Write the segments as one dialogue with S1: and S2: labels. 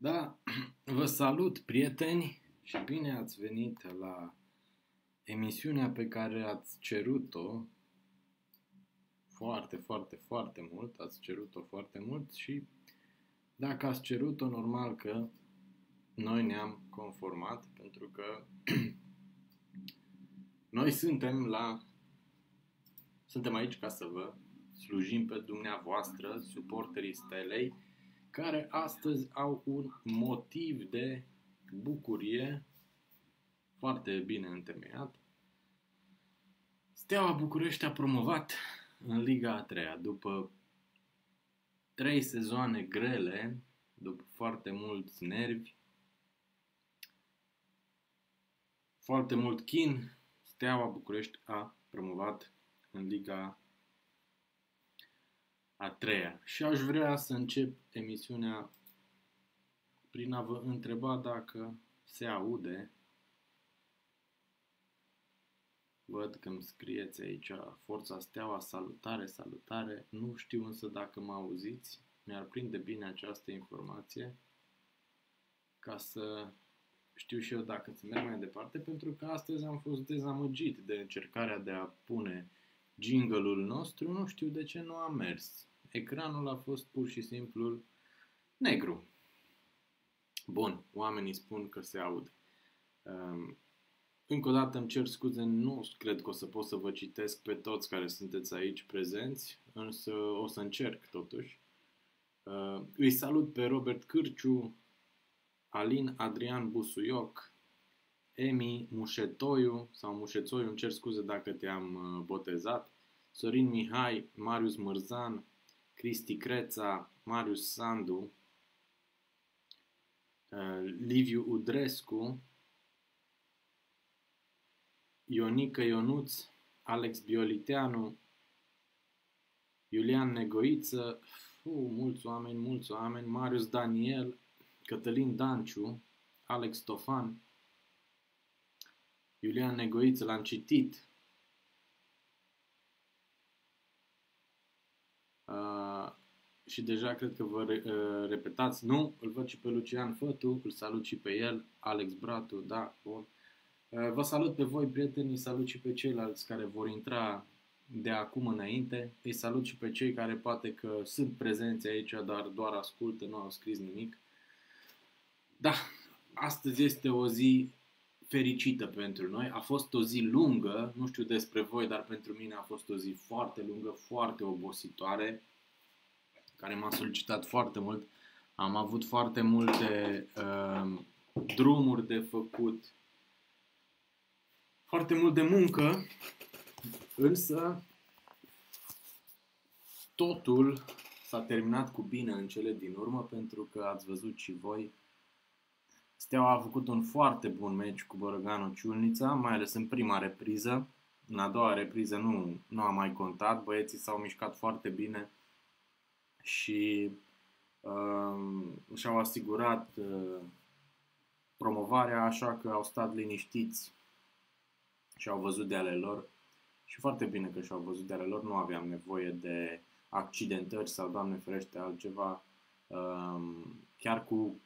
S1: Da, vă salut, prieteni, și bine ați venit la emisiunea pe care ați cerut-o foarte, foarte, foarte mult. Ați cerut-o foarte mult și dacă ați cerut-o, normal că noi ne-am conformat, pentru că noi suntem aici ca să vă slujim pe dumneavoastră, suporterii Stelei, care astăzi au un motiv de bucurie foarte bine întemeiat. Steaua București a promovat în Liga a 3-a după 3 sezoane grele, după foarte mulți nervi, foarte mult chin. Steaua București a promovat în Liga a 3-a. Și aș vrea să încep emisiunea prin a vă întreba dacă se aude. Văd că îmi scrieți aici Forța Steaua, salutare, salutare. Nu știu însă dacă mă auziți. Mi-ar prinde bine această informație ca să știu și eu dacă să merg mai departe, pentru că astăzi am fost dezamăgit de încercarea de a pune jingle-ul nostru. Nu știu de ce nu a mers. Ecranul a fost pur și simplu negru. Bun, oamenii spun că se aude. Încă o dată îmi cer scuze, nu cred că o să pot să vă citesc pe toți care sunteți aici prezenți, însă o să încerc totuși. Îi salut pe Robert Cârciu, Alin Adrian Busuioc, Emi Mușetoiu, sau Mușețoiu, îmi cer scuze dacă te-am botezat, Sorin Mihai, Marius Mârzan, Cristi Creța, Marius Sandu, Liviu Udrescu, Ionica Ionuț, Alex Bioliteanu, Iulian Negoiță, mulți oameni, Marius Daniel, Cătălin Danciu, Alex Tofan, Iulian Negoiță, l-am citit. Și deja cred că vă repetați. Nu, îl văd și pe Lucian Fătu, îl salut și pe el, Alex Bratu, da, bun. Vă salut pe voi, prietenii, salut și pe ceilalți care vor intra de acum înainte. Îi salut și pe cei care poate că sunt prezenți aici, dar doar ascultă, nu au scris nimic. Da, astăzi este o zi fericită pentru noi. A fost o zi lungă, nu știu despre voi, dar pentru mine a fost o zi foarte lungă, foarte obositoare, care m-a solicitat foarte mult. Am avut foarte multe drumuri de făcut, foarte mult de muncă, însă totul s-a terminat cu bine în cele din urmă, pentru că ați văzut și voi, Steaua a făcut un foarte bun meci cu Bărăganu Ciulnița, mai ales în prima repriză. În a doua repriză nu a mai contat, băieții s-au mișcat foarte bine și și-au asigurat promovarea, așa că au stat liniștiți și au văzut de ale lor. Și foarte bine că și-au văzut de ale lor, nu aveam nevoie de accidentări sau, Doamne ferește, altceva. Chiar cu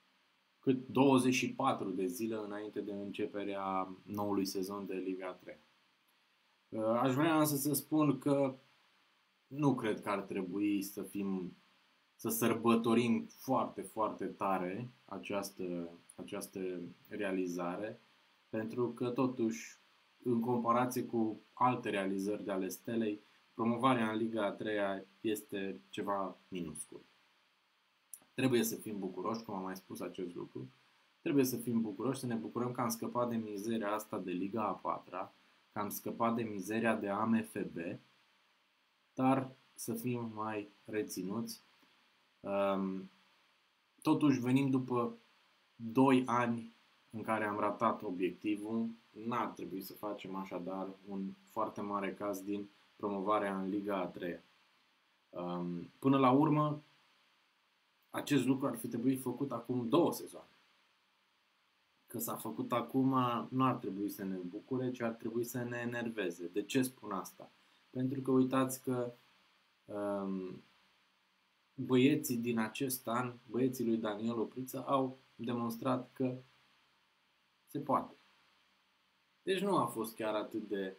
S1: 24 de zile înainte de începerea noului sezon de Liga 3. Aș vrea însă să spun că nu cred că ar trebui să sărbătorim foarte, foarte tare această realizare, pentru că totuși, în comparație cu alte realizări de ale Stelei, promovarea în Liga a 3-a este ceva minuscul. Trebuie să fim bucuroși, cum am mai spus acest lucru. Trebuie să fim bucuroși, să ne bucurăm că am scăpat de mizeria asta de Liga a 4-a, că am scăpat de mizeria de AMFB, dar să fim mai reținuți. Totuși venim după 2 ani în care am ratat obiectivul. N-ar trebui să facem așadar un foarte mare caz din promovarea în Liga a 3-a. Până la urmă, acest lucru ar fi trebuit făcut acum 2 sezoane. Că s-a făcut acum, nu ar trebui să ne bucure, ci ar trebui să ne enerveze. De ce spun asta? Pentru că uitați că băieții din acest an, băieții lui Daniel Opriță, au demonstrat că se poate. Deci nu a fost chiar atât de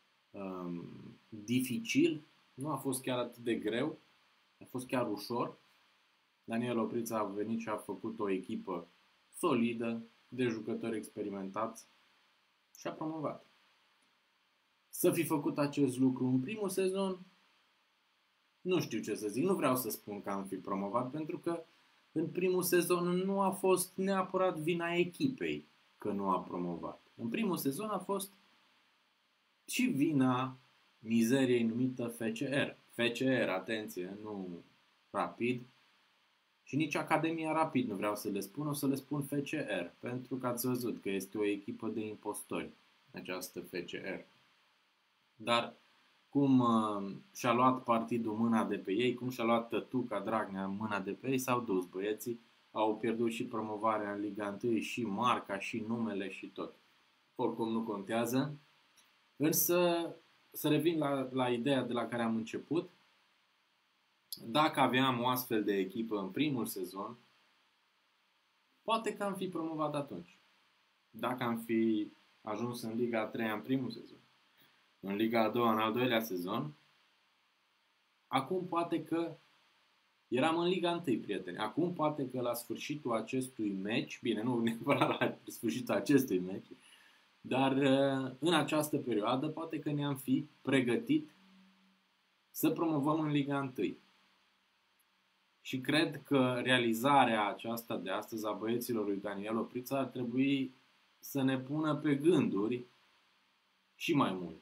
S1: dificil, nu a fost chiar atât de greu, a fost chiar ușor. Daniel Opriță a venit și a făcut o echipă solidă, de jucători experimentați și a promovat. Să fi făcut acest lucru în primul sezon, nu știu ce să zic, nu vreau să spun că am fi promovat, pentru că în primul sezon nu a fost neapărat vina echipei că nu a promovat. În primul sezon a fost și vina mizeriei numită FCR. FCR, atenție, nu Rapid. Și nici Academia Rapid nu vreau să le spun, o să le spun FCR, pentru că ați văzut că este o echipă de impostori, această FCR. Dar cum și-a luat partidul mâna de pe ei, cum și-a luat Tătuca Dragnea mâna de pe ei, s-au dus băieții, au pierdut și promovarea în Liga 1, și marca, și numele, și tot. Oricum nu contează. Însă, să revin la ideea de la care am început, dacă aveam o astfel de echipă în primul sezon, poate că am fi promovat atunci. Dacă am fi ajuns în Liga a 3 în primul sezon, în Liga a 2 în al doilea sezon, acum poate că eram în Liga 1, prieteni. Acum poate că la sfârșitul acestui meci, bine, nu neapărat la sfârșitul acestui meci, dar în această perioadă poate că ne-am fi pregătit să promovăm în Liga 1. Și cred că realizarea aceasta de astăzi a băieților lui Daniel Opriță ar trebui să ne pună pe gânduri și mai mult.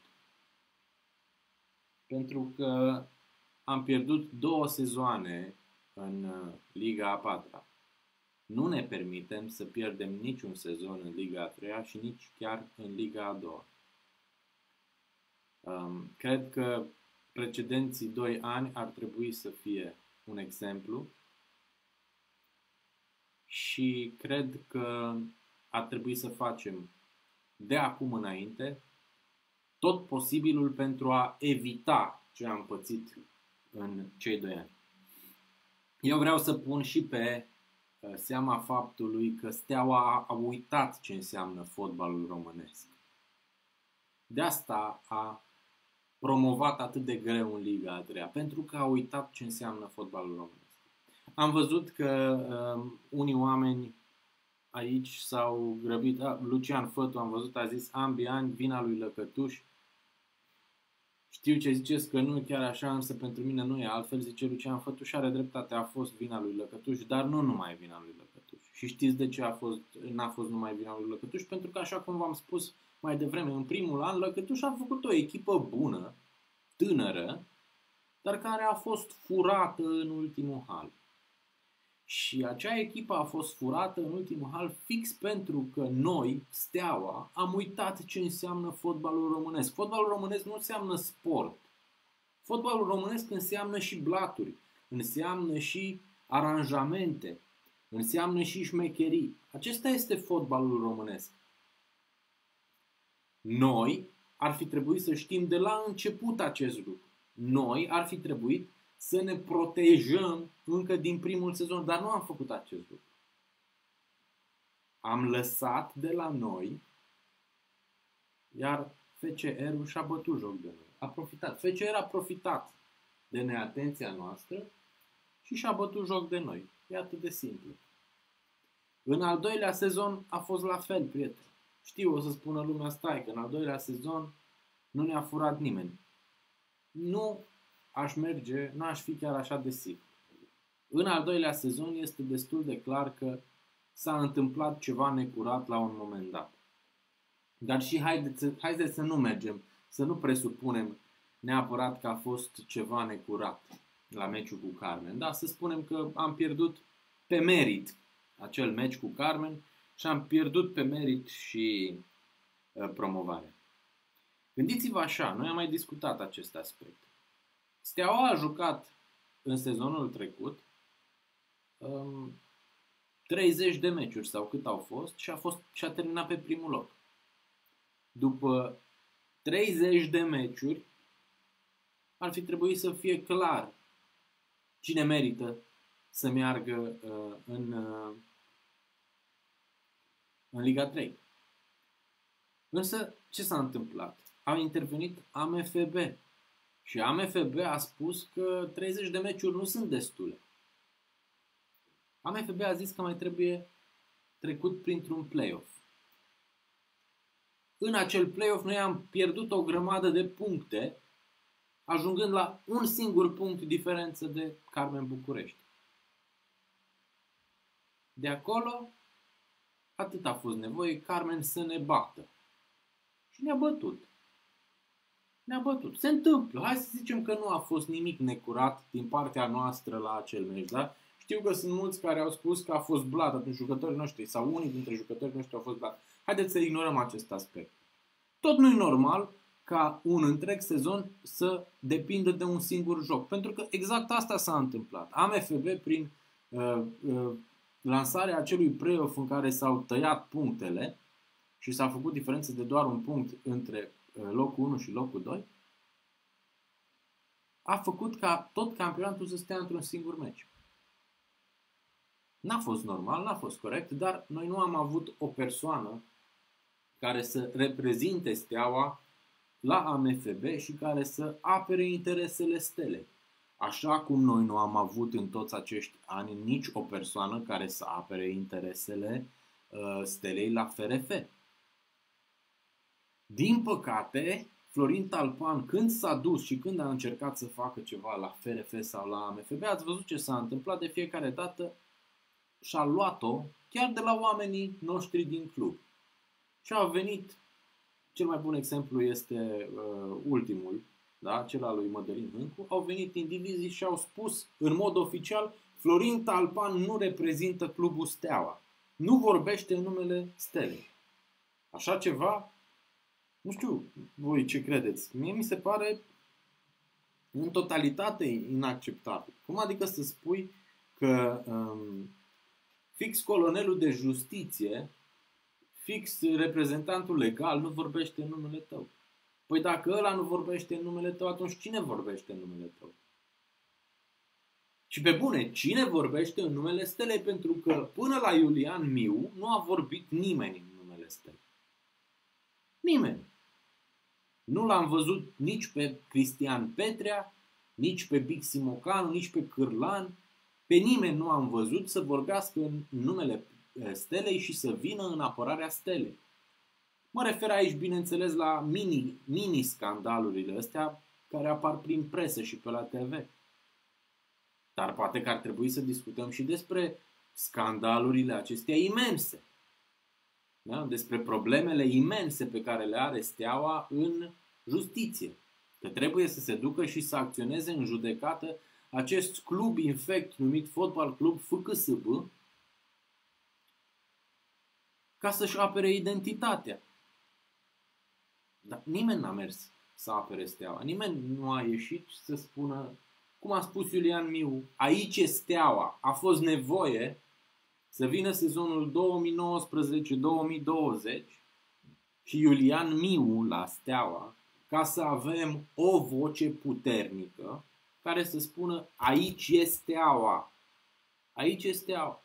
S1: Pentru că am pierdut 2 sezoane în Liga a 4-a. Nu ne permitem să pierdem niciun sezon în Liga a 3-a și nici chiar în Liga a 2-a. Cred că precedenții 2 ani ar trebui să fie un exemplu și cred că ar trebui să facem de acum înainte tot posibilul pentru a evita ce am pățit în cei 2 ani. Eu vreau să pun și pe seama faptului că Steaua a uitat ce înseamnă fotbalul românesc. De asta a promovat atât de greu în Liga a 3-a, pentru că a uitat ce înseamnă fotbalul românesc. Am văzut că unii oameni aici s-au grăbit. Lucian Fătu, am văzut, a zis ambii ani vina lui Lăcătuș. Știu ce ziceți că nu e chiar așa, însă pentru mine nu e altfel, zice Lucian Fătu și are dreptate, a fost vina lui Lăcătuș, dar nu numai vina lui Lăcătuș. Și știți de ce n-a fost numai vina lui Lăcătuș? Pentru că, așa cum v-am spus mai devreme, în primul an, Lăcătuș a făcut o echipă bună, tânără, dar care a fost furată în ultimul hal. Și acea echipă a fost furată în ultimul hal fix pentru că noi, Steaua, am uitat ce înseamnă fotbalul românesc. Fotbalul românesc nu înseamnă sport. Fotbalul românesc înseamnă și blaturi, înseamnă și aranjamente, înseamnă și șmecherii. Acesta este fotbalul românesc. Noi ar fi trebuit să știm de la început acest lucru. Noi ar fi trebuit să ne protejăm încă din primul sezon, dar nu am făcut acest lucru. Am lăsat de la noi, iar FCR-ul și-a bătut joc de noi. A profitat. FCR a profitat de neatenția noastră și și-a bătut joc de noi. E atât de simplu. În al doilea sezon a fost la fel, prieten. Știu, o să spună lumea, stai, că în al doilea sezon nu ne-a furat nimeni. Nu aș merge, n-aș fi chiar așa de sigur. În al doilea sezon este destul de clar că s-a întâmplat ceva necurat la un moment dat. Dar și haideți să nu mergem, să nu presupunem neapărat că a fost ceva necurat la meciul cu Carmen. Da, să spunem că am pierdut pe merit acel meci cu Carmen și am pierdut pe merit și promovarea. Gândiți-vă așa, noi am mai discutat acest aspect. Steaua a jucat în sezonul trecut 30 de meciuri sau cât au fost și a terminat pe primul loc. După 30 de meciuri ar fi trebuit să fie clar cine merită să meargă în Liga 3. Însă, ce s-a întâmplat? A intervenit AMFB și AMFB a spus că 30 de meciuri nu sunt destule. AMFB a zis că mai trebuie trecut printr-un play-off. În acel play-off noi am pierdut o grămadă de puncte, ajungând la un singur punct diferență de Carmen București. De acolo, atât a fost nevoie Carmen să ne bată. Și ne-a bătut. Ne-a bătut. Se întâmplă. Hai să zicem că nu a fost nimic necurat din partea noastră la acel meci, da? Știu că sunt mulți care au spus că a fost blat atunci jucătorii noștri, sau unii dintre jucătorii noștri au fost blat. Haideți să ignorăm acest aspect. Tot nu e normal ca un întreg sezon să depindă de un singur joc. Pentru că exact asta s-a întâmplat. AMFB, prin lansarea acelui play-off în care s-au tăiat punctele și s-a făcut diferență de doar un punct între locul 1 și locul 2, a făcut ca tot campionatul să stea într-un singur meci. N-a fost normal, n-a fost corect, dar noi nu am avut o persoană care să reprezinte Steaua la AMFB și care să apere interesele Stelei. Așa cum noi nu am avut în toți acești ani nici o persoană care să apere interesele Stelei la FRF. Din păcate, Florin Talpan, când s-a dus și când a încercat să facă ceva la FRF sau la AMFB, ați văzut ce s-a întâmplat de fiecare dată, și-a luat-o chiar de la oamenii noștri din club. Și a venit, cel mai bun exemplu este ultimul, da? Cel al lui Mădălin Hâncu, au venit indivizii și au spus în mod oficial: Florin Talpan nu reprezintă clubul Steaua. Nu vorbește în numele Stelei. Așa ceva, nu știu voi ce credeți. Mie mi se pare în totalitate inacceptabil. Cum adică să spui că fix colonelul de justiție, fix reprezentantul legal nu vorbește în numele tău? Păi dacă ăla nu vorbește în numele tău, atunci cine vorbește în numele tău? Și pe bune, cine vorbește în numele Stelei? Pentru că până la Iulian Miu nu a vorbit nimeni în numele Stelei. Nimeni. Nu l-am văzut nici pe Cristian Petrea, nici pe Bixi Mocanu, nici pe Cârlan. Pe nimeni nu am văzut să vorbească în numele Stelei și să vină în apărarea Stelei. Mă refer aici, bineînțeles, la mini-scandalurile astea care apar prin presă și pe la TV. Dar poate că ar trebui să discutăm și despre scandalurile acestea imense. Da? Despre problemele imense pe care le are Steaua în justiție. Că trebuie să se ducă și să acționeze în judecată acest club infect numit Fotbal Club FCSB ca să-și apere identitatea. Dar nimeni n-a mers să apere Steaua. Nimeni nu a ieșit să spună, cum a spus Iulian Miu, aici e Steaua. A fost nevoie să vină sezonul 2019-2020 și Iulian Miu la Steaua ca să avem o voce puternică care să spună aici e Steaua. Aici e Steaua.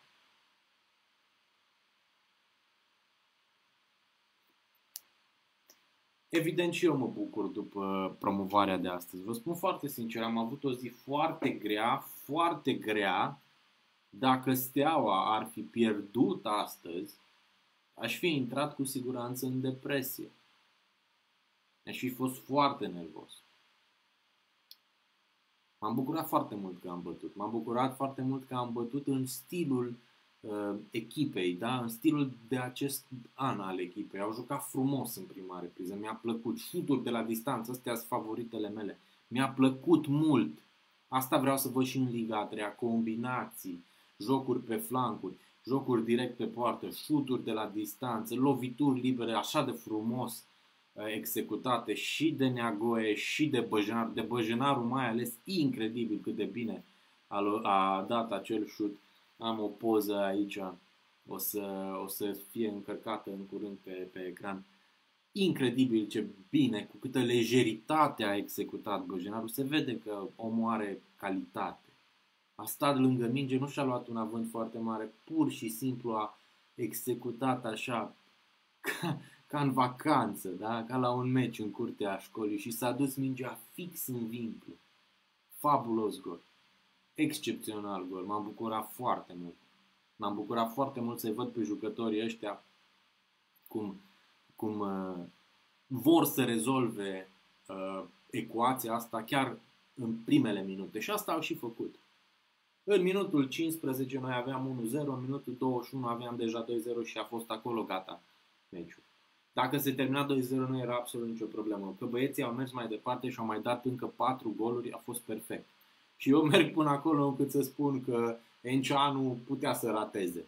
S1: Evident și eu mă bucur după promovarea de astăzi. Vă spun foarte sincer, am avut o zi foarte grea. Dacă Steaua ar fi pierdut astăzi, aș fi intrat cu siguranță în depresie. Aș fi fost foarte nervos. M-am bucurat foarte mult că am bătut. M-am bucurat foarte mult că am bătut în stilul echipei, da? În stilul de acest an al echipei. Au jucat frumos în prima repriză. Mi-a plăcut. Șuturi de la distanță, astea sunt favoritele mele. Mi-a plăcut mult. Asta vreau să văd și în Liga 3, combinații, jocuri pe flancuri, jocuri direct pe poartă, șuturi de la distanță, lovituri libere așa de frumos executate și de Neagoe și de Băjenar. De Băjenarul mai ales, incredibil cât de bine a dat acel șut. Am o poză aici, o să fie încărcată în curând pe ecran. Incredibil ce bine, cu câtă lejeritate a executat Băjenarul. Se vede că omul are calitate. a stat lângă minge, nu și-a luat un avânt foarte mare, pur și simplu a executat așa, ca în vacanță, da? Ca la un meci în curtea școlii și s-a dus mingea fix în vincul. Fabulos gol. Excepțional gol. M-am bucurat foarte mult. M-am bucurat foarte mult să-i văd pe jucătorii ăștia cum vor să rezolve ecuația asta chiar în primele minute. Și asta au și făcut. În minutul 15 noi aveam 1-0, în minutul 21 aveam deja 2-0 și a fost acolo gata meciul. Dacă se termina 2-0 nu era absolut nicio problemă. Că băieții au mers mai departe și au mai dat încă 4 goluri, a fost perfect. Și eu merg până acolo încât să spun că Enceanu putea să rateze.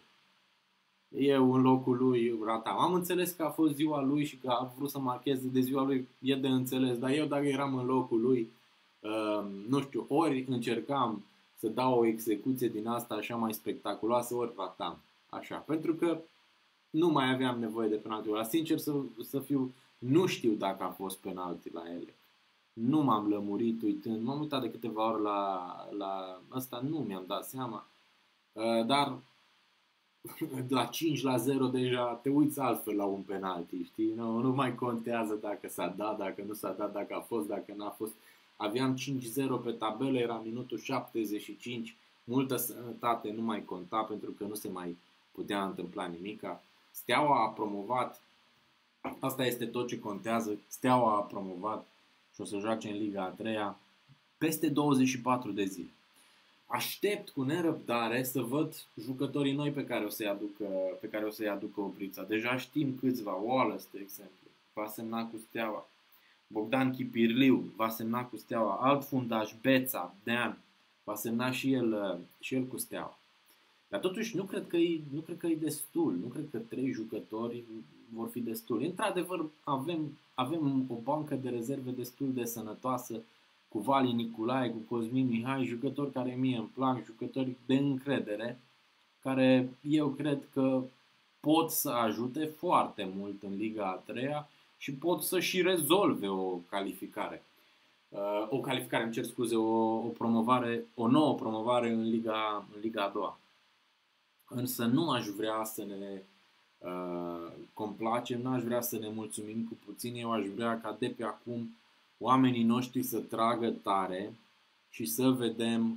S1: Eu în locul lui ratam. Am înțeles că a fost ziua lui și că a vrut să marcheze de ziua lui, e de înțeles. Dar eu dacă eram în locul lui, nu știu, ori încercam să dau o execuție din asta așa mai spectaculoasă, ori ratam. Așa, pentru că nu mai aveam nevoie de penaltiul ăla. Sincer să fiu, nu știu dacă a fost penalti la ele. Nu m-am lămurit uitând, m-am uitat de câteva ori la ăsta, nu mi-am dat seama. Dar la 5-0 deja te uiți altfel la un penalti, știi? Nu mai contează dacă s-a dat, dacă nu s-a dat, dacă a fost, dacă n-a fost. Aveam 5-0 pe tabelă, era minutul 75, multă sănătate nu mai conta pentru că nu se mai putea întâmpla nimica. Steaua a promovat, asta este tot ce contează, Steaua a promovat și o să joace în Liga a 3-a peste 24 de zile. Aștept cu nerăbdare să văd jucătorii noi pe care o să-i aducă Oprița. Deja știm câțiva, Wallace, de exemplu, va semna cu Steaua. Bogdan Chipirliu va semna cu Steaua. Alt fundaș, Beța, Dean, va semna și el cu Steaua. Dar totuși nu cred că e destul. Nu cred că 3 jucători vor fi destul. Într-adevăr, avem o bancă de rezerve destul de sănătoasă, cu Vali Nicolae, cu Cosmin Mihai, jucători care mie îmi plac, jucători de încredere, care eu cred că pot să ajute foarte mult în Liga a 3-a și pot să și rezolve o calificare. Îmi cer scuze, o nouă promovare în Liga a 2-a. Însă nu aș vrea să ne complacem, nu aș vrea să ne mulțumim cu puțin, eu aș vrea ca de pe acum oamenii noștri să tragă tare și să vedem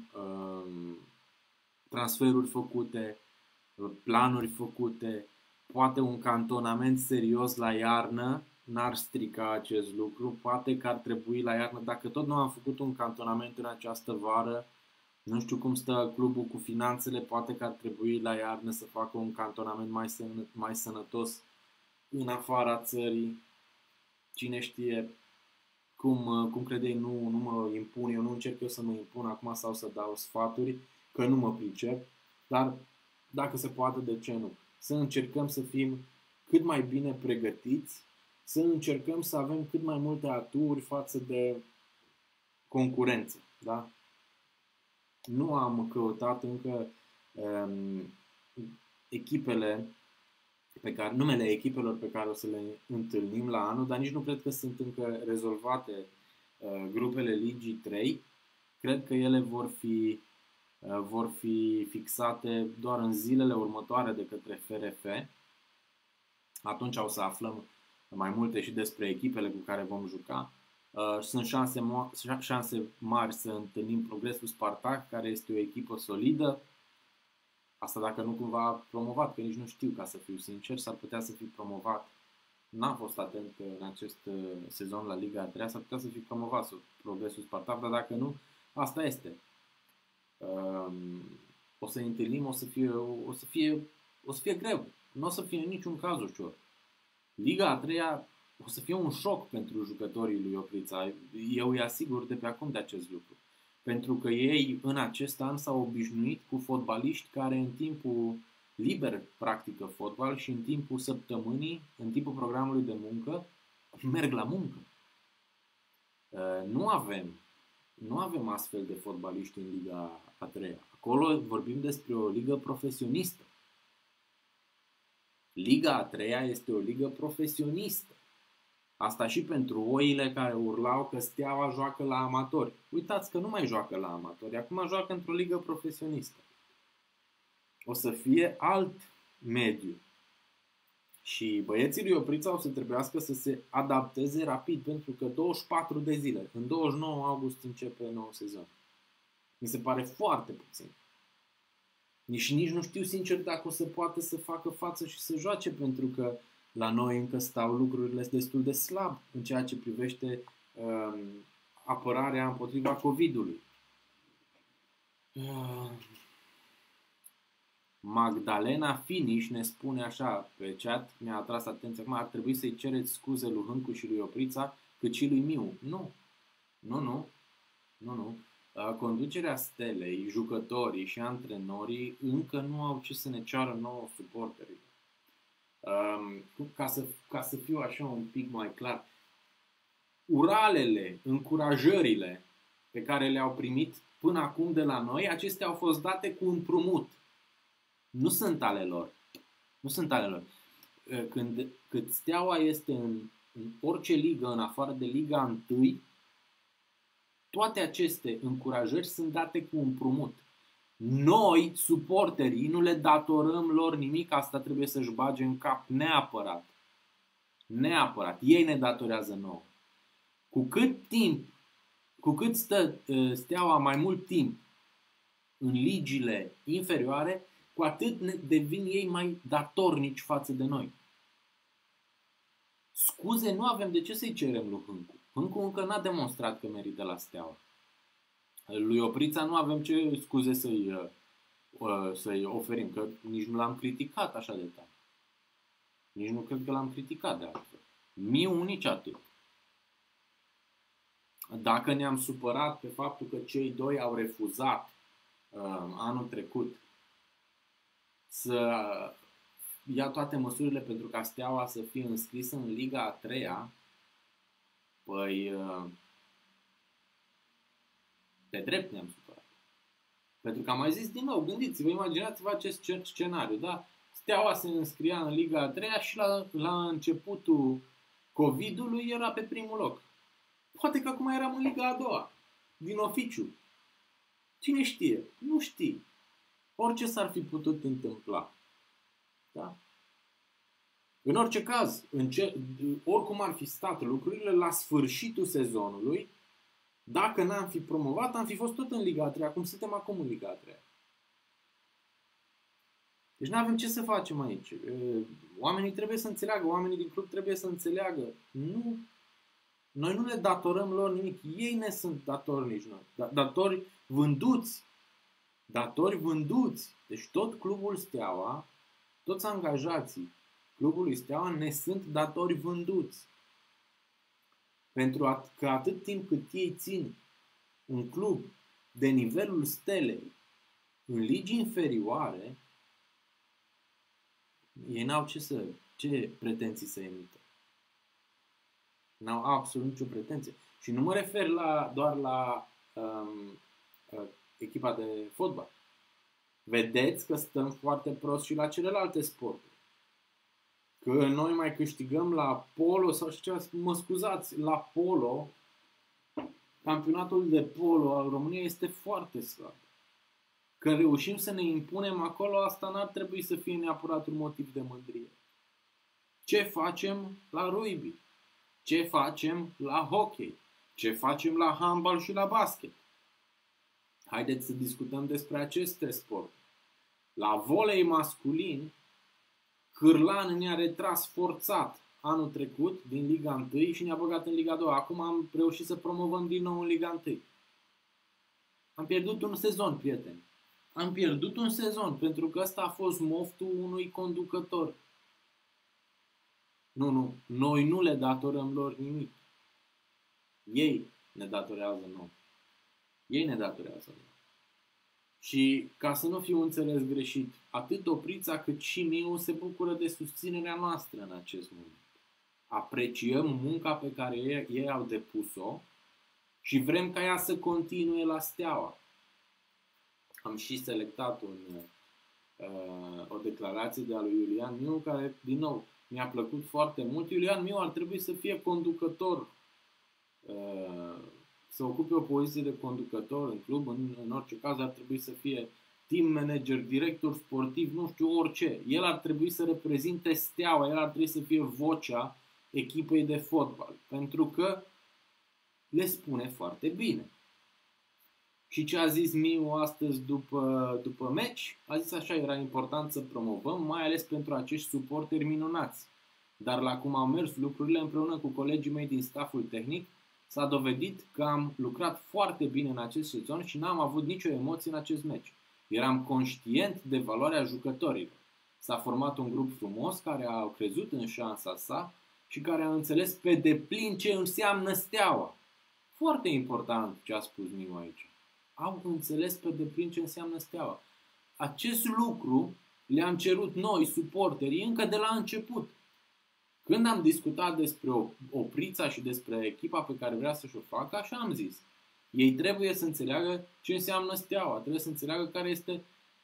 S1: transferuri făcute, planuri făcute, poate un cantonament serios la iarnă n-ar strica acest lucru, poate că ar trebui la iarnă, dacă tot nu am făcut un cantonament în această vară, nu știu cum stă clubul cu finanțele, poate că ar trebui la iarnă să facă un cantonament mai sănătos în afara țării, cine știe. Cum credeai, nu mă impun, eu nu încerc eu să mă impun acum sau să dau sfaturi, că nu mă pricep, dar dacă se poate, de ce nu? Să încercăm să fim cât mai bine pregătiți, să încercăm să avem cât mai multe aturi față de concurență, da? Nu am căutat încă numele echipelor pe care o să le întâlnim la anul, dar nici nu cred că sunt încă rezolvate grupele Ligii 3. Cred că ele vor fi fixate doar în zilele următoare de către FRF. Atunci o să aflăm mai multe și despre echipele cu care vom juca. Sunt șanse mari să întâlnim Progresul Spartak, care este o echipă solidă. Asta dacă nu cumva promovat, că nici nu știu, ca să fiu sincer, s-ar putea să fi promovat. N-am fost atent în acest sezon la Liga a 3-a, s-ar putea să fi promovat Progresul Spartak, dar dacă nu, asta este. O să întâlnim, o să fie greu. Nu o să fie în niciun caz ușor. Liga a 3-a o să fie un șoc pentru jucătorii lui Oprița. Eu îi asigur de pe acum de acest lucru. Pentru că ei în acest an s-au obișnuit cu fotbaliști care în timpul liber practică fotbal și în timpul săptămânii, în timpul programului de muncă, merg la muncă. Nu avem astfel de fotbaliști în Liga a 3-a. Acolo vorbim despre o ligă profesionistă. Liga a 3-a este o ligă profesionistă. Asta și pentru oile care urlau că Steaua joacă la amatori. Uitați că nu mai joacă la amatori, acum joacă într-o ligă profesionistă. O să fie alt mediu. Și băieții lui Oprița o să trebuiască să se adapteze rapid, pentru că 24 de zile, în 29 august începe nou sezon. Mi se pare foarte puțin. Nici nu știu sincer dacă o să poată să facă față și să joace, pentru că la noi încă stau lucrurile destul de slab în ceea ce privește apărarea împotriva COVID-ului. Magdalena Finish ne spune așa pe chat, mi-a atras atenția acum, ar trebui să-i cereți scuze lui Hâncu și lui Oprița, cât și lui Miu. Nu. Conducerea Stelei, jucătorii și antrenorii încă nu au ce să ne ceară nouă suporterii. Ca să fiu așa un pic mai clar, uralele, încurajările pe care le-au primit până acum de la noi, acestea au fost date cu împrumut. Nu sunt ale lor. Când Steaua este în orice ligă, în afară de Liga 1, toate aceste încurajări sunt date cu împrumut. Noi, suporterii, nu le datorăm lor nimic, asta trebuie să-și bage în cap neapărat. Ei ne datorează nouă. Cu cât stă Steaua mai mult timp în ligile inferioare, cu atât devin ei mai datornici față de noi. Scuze nu avem de ce să-i cerem lui Hâncu. Hâncu încă n-a demonstrat că merită la Steaua. Lui Oprița nu avem ce scuze să-i oferim, că nici nu l-am criticat așa de tare. Nici nu cred că l-am criticat de altfel. Miu nici atât. Dacă ne-am supărat pe faptul că cei doi au refuzat anul trecut să ia toate măsurile pentru ca Steaua să fie înscrisă în Liga a 3-a, păi pe drept ne-am supărat. Pentru că am mai zis din nou, gândiți-vă, imaginați-vă acest scenariu, da? Steaua se înscria în Liga a 3-a și la începutul COVID-ului era pe primul loc. Poate că acum eram în Liga a 2-a, din oficiu. Cine știe? Nu știi. Orice s-ar fi putut întâmpla. Da? În orice caz, oricum ar fi stat lucrurile, la sfârșitul sezonului, dacă n-am fi promovat, am fi fost tot în Liga a 3, cum suntem acum în Liga a 3. Deci nu avem ce să facem aici. Oamenii trebuie să înțeleagă, oamenii din club trebuie să înțeleagă. Nu, noi nu le datorăm lor nimic. Ei ne sunt datornici noi. Datori vânduți. Deci tot clubul Steaua, toți angajații clubului Steaua ne sunt datori vânduți. Pentru că atât timp cât ei țin un club de nivelul Stelei în ligi inferioare, ei n-au ce pretenții să emită. N-au absolut nicio pretenție. Și nu mă refer doar la echipa de fotbal. Vedeți că stăm foarte prost și la celelalte sporturi. Că noi mai câștigăm la polo sau mă scuzați, la polo, campionatul de polo al României este foarte slab. Că reușim să ne impunem acolo, asta n-ar trebui să fie neapărat un motiv de mândrie. Ce facem la rugby? Ce facem la hockey? Ce facem la handbal și la basket? Haideți să discutăm despre aceste sporturi. La volei masculin, Cârlan ne-a retras forțat anul trecut din Liga 1 și ne-a băgat în Liga 2. Acum am reușit să promovăm din nou în Liga 1. Am pierdut un sezon, prieteni. Am pierdut un sezon pentru că ăsta a fost moftul unui conducător. Nu. Noi nu le datorăm lor nimic. Ei ne datorează nouă. Și ca să nu fiu înțeles greșit, atât Oprița cât și Miu se bucură de susținerea noastră în acest moment. Apreciem munca pe care ei au depus-o și vrem ca ea să continue la Steaua. Am și selectat o declarație de a lui Iulian Miu care, din nou, Mi-a plăcut foarte mult. Iulian Miu ar trebui să fie conducător, să ocupe o poziție de conducător în club. În orice caz ar trebui să fie team manager, director sportiv, nu știu, orice. El ar trebui să reprezinte Steaua, el ar trebui să fie vocea echipei de fotbal, pentru că le spune foarte bine. Și ce a zis Miu astăzi după meci? A zis așa: era important să promovăm, mai ales pentru acești suporteri minunați. Dar la cum au mers lucrurile împreună cu colegii mei din stafful tehnic, s-a dovedit că am lucrat foarte bine în acest sezon și n-am avut nicio emoție în acest meci. Eram conștient de valoarea jucătorilor. S-a format un grup frumos care a crezut în șansa sa și care a înțeles pe deplin ce înseamnă Steaua. Foarte important ce a spus Miu aici. Au înțeles pe deplin ce înseamnă Steaua. Acest lucru le-am cerut noi, suporterii, încă de la început. Când am discutat despre Oprița și despre echipa pe care vrea să-și o facă, așa am zis. Ei trebuie să înțeleagă ce înseamnă Steaua, trebuie să înțeleagă care este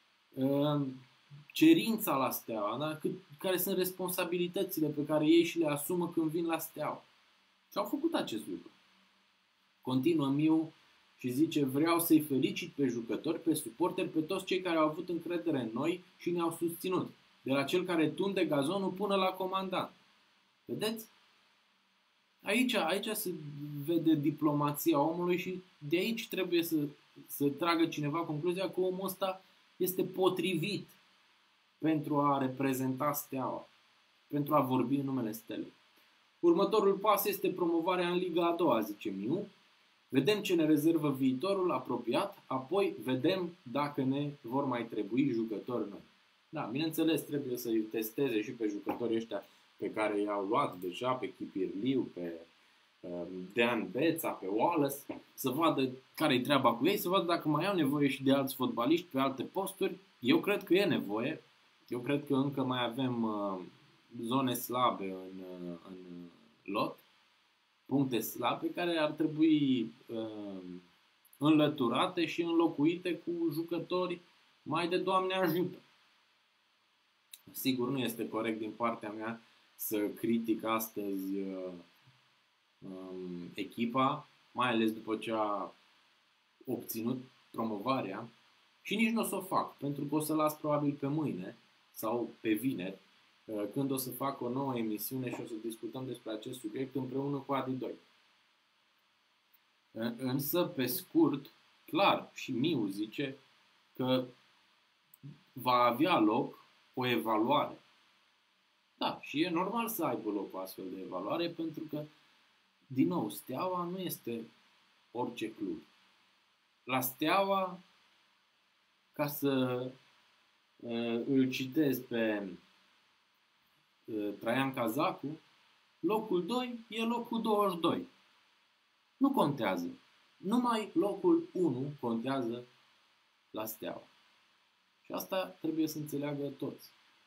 S1: cerința la Steaua, da? Care sunt responsabilitățile pe care ei și le asumă când vin la Steaua. Și au făcut acest lucru. Continuă Miu și zice: vreau să-i felicit pe jucători, pe suporteri, pe toți cei care au avut încredere în noi și ne-au susținut. De la cel care tunde gazonul până la comandant. Vedeți? Aici se vede diplomația omului și de aici trebuie să tragă cineva concluzia că omul ăsta este potrivit pentru a reprezenta Steaua, pentru a vorbi în numele Stelei. Următorul pas este promovarea în Liga a doua, zice Miu. Vedem ce ne rezervă viitorul apropiat, apoi vedem dacă ne vor mai trebui jucători noi. Da, bineînțeles, trebuie să-i testeze și pe jucătorii ăștia pe care i-au luat deja, pe Chipirliu, pe Dean Beța, pe Wallace, să vadă care-i treaba cu ei, să vadă dacă mai au nevoie și de alți fotbaliști pe alte posturi. Eu cred că e nevoie. Eu cred că încă mai avem zone slabe în lot, puncte slabe care ar trebui înlăturate și înlocuite cu jucători mai de Doamne ajută. Sigur, nu este corect din partea mea să critic astăzi echipa, mai ales după ce a obținut promovarea, și nici nu o să o fac, pentru că o să las probabil pe mâine sau pe vineri, când o să fac o nouă emisiune și o să discutăm despre acest subiect împreună cu Adi 2. Însă, pe scurt, clar, și Miu zice că va avea loc o evaluare. Da, și e normal să aibă loc o astfel de evaluare, pentru că, din nou, Steaua nu este orice club. La Steaua, ca să îl citez pe Traian Cazacu, locul 2 e locul 22. Nu contează. Numai locul 1 contează la Steaua. Și asta trebuie să înțeleagă toți.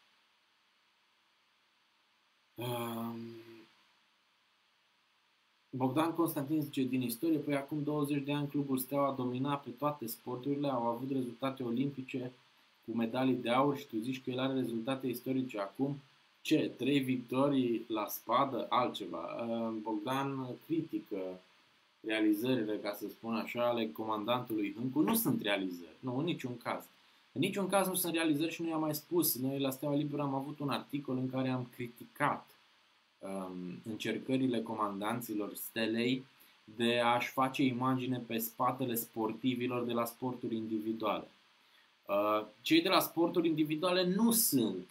S1: Bogdan Constantin zice: din istorie, păi acum 20 de ani clubul Steaua a dominat pe toate sporturile, au avut rezultate olimpice cu medalii de aur și tu zici că el are rezultate istorice acum. Ce? 3 victorii la spadă? Altceva. Bogdan critică realizările, ca să spun așa, ale comandantului Hâncu. Nu sunt realizări. Nu, în niciun caz. În niciun caz nu sunt realizări și nu i-am mai spus. Noi la Steaua Liberă am avut un articol în care am criticat încercările comandanților Stelei de a-și face imagine pe spatele sportivilor de la sporturi individuale. Cei de la sporturi individuale nu sunt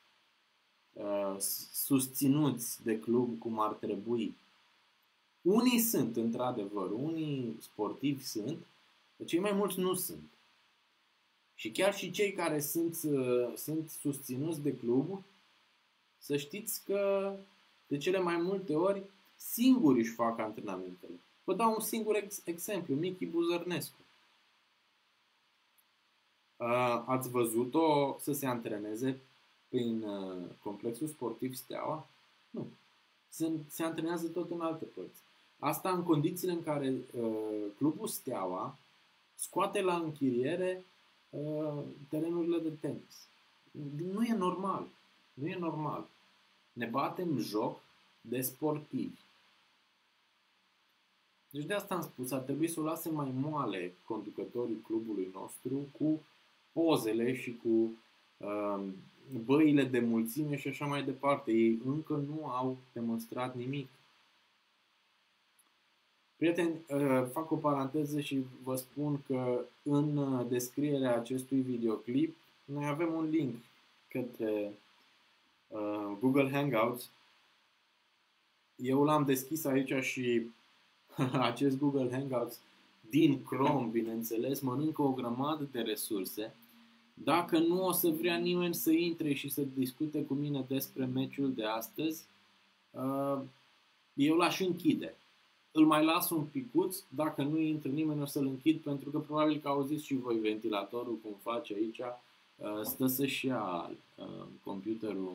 S1: susținuți de club cum ar trebui. Unii sunt, într-adevăr, unii sportivi sunt, dar cei mai mulți nu sunt. Și chiar și cei care sunt susținuți de club, să știți că de cele mai multe ori singuri își fac antrenamentele. Vă dau un singur exemplu, Michi Buzărnescu. Ați văzut-o să se antreneze prin complexul sportiv Steaua? Nu. Se antrenează tot în alte părți. Asta în condițiile în care clubul Steaua scoate la închiriere terenurile de tenis. Nu e normal. Nu e normal. Ne batem joc de sportivi. Deci de asta am spus, ar trebui să o lase mai moale conducătorii clubului nostru cu pozele și cu băile de mulțime și așa mai departe. Ei încă nu au demonstrat nimic. Prieteni, fac o paranteză și vă spun că în descrierea acestui videoclip noi avem un link către Google Hangouts. Eu l-am deschis aici și acest Google Hangouts din Chrome, bineînțeles, mănâncă o grămadă de resurse. Dacă nu o să vrea nimeni să intre și să discute cu mine despre meciul de astăzi, eu l-aș închide. Îl mai las un picuț, dacă nu intră nimeni o să-l închid, pentru că probabil că auziți și voi ventilatorul cum face aici, stă să-și ia computerul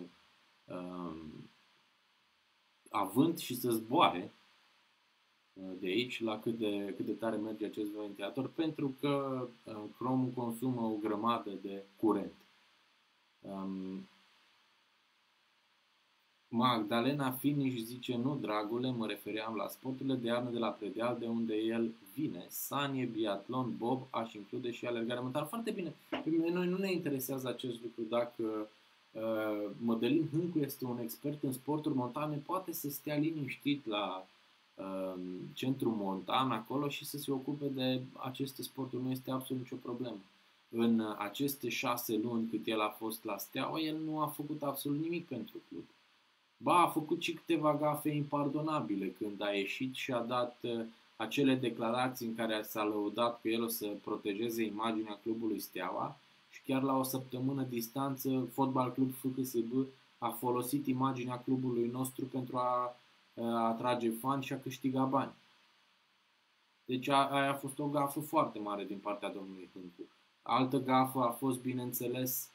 S1: avânt și să zboare de aici la cât de tare merge acest ventilator, pentru că Chrome consumă o grămadă de curent. Magdalena Finish zice, nu dragule, mă refeream la sporturile de iarnă de la Predeal, de unde el vine. Sanie, biatlon, bob, aș include și alergare mentală. Foarte bine. Pe noi nu ne interesează acest lucru. Dacă Mădălin Hâncu este un expert în sporturi montane, poate să stea liniștit la centru montan acolo și să se ocupe de aceste sporturi. Nu este absolut nicio problemă. În aceste 6 luni cât el a fost la Steaua, el nu a făcut absolut nimic pentru club. Ba, a făcut și câteva gafe impardonabile când a ieșit și a dat acele declarații în care s-a lăudat că el o să protejeze imaginea clubului Steaua și chiar la o săptămână distanță Fotbal Club FCSB a folosit imaginea clubului nostru pentru a atrage fani și a câștiga bani. Deci aia a fost o gafă foarte mare din partea domnului Hâncu. Altă gafă a fost, bineînțeles,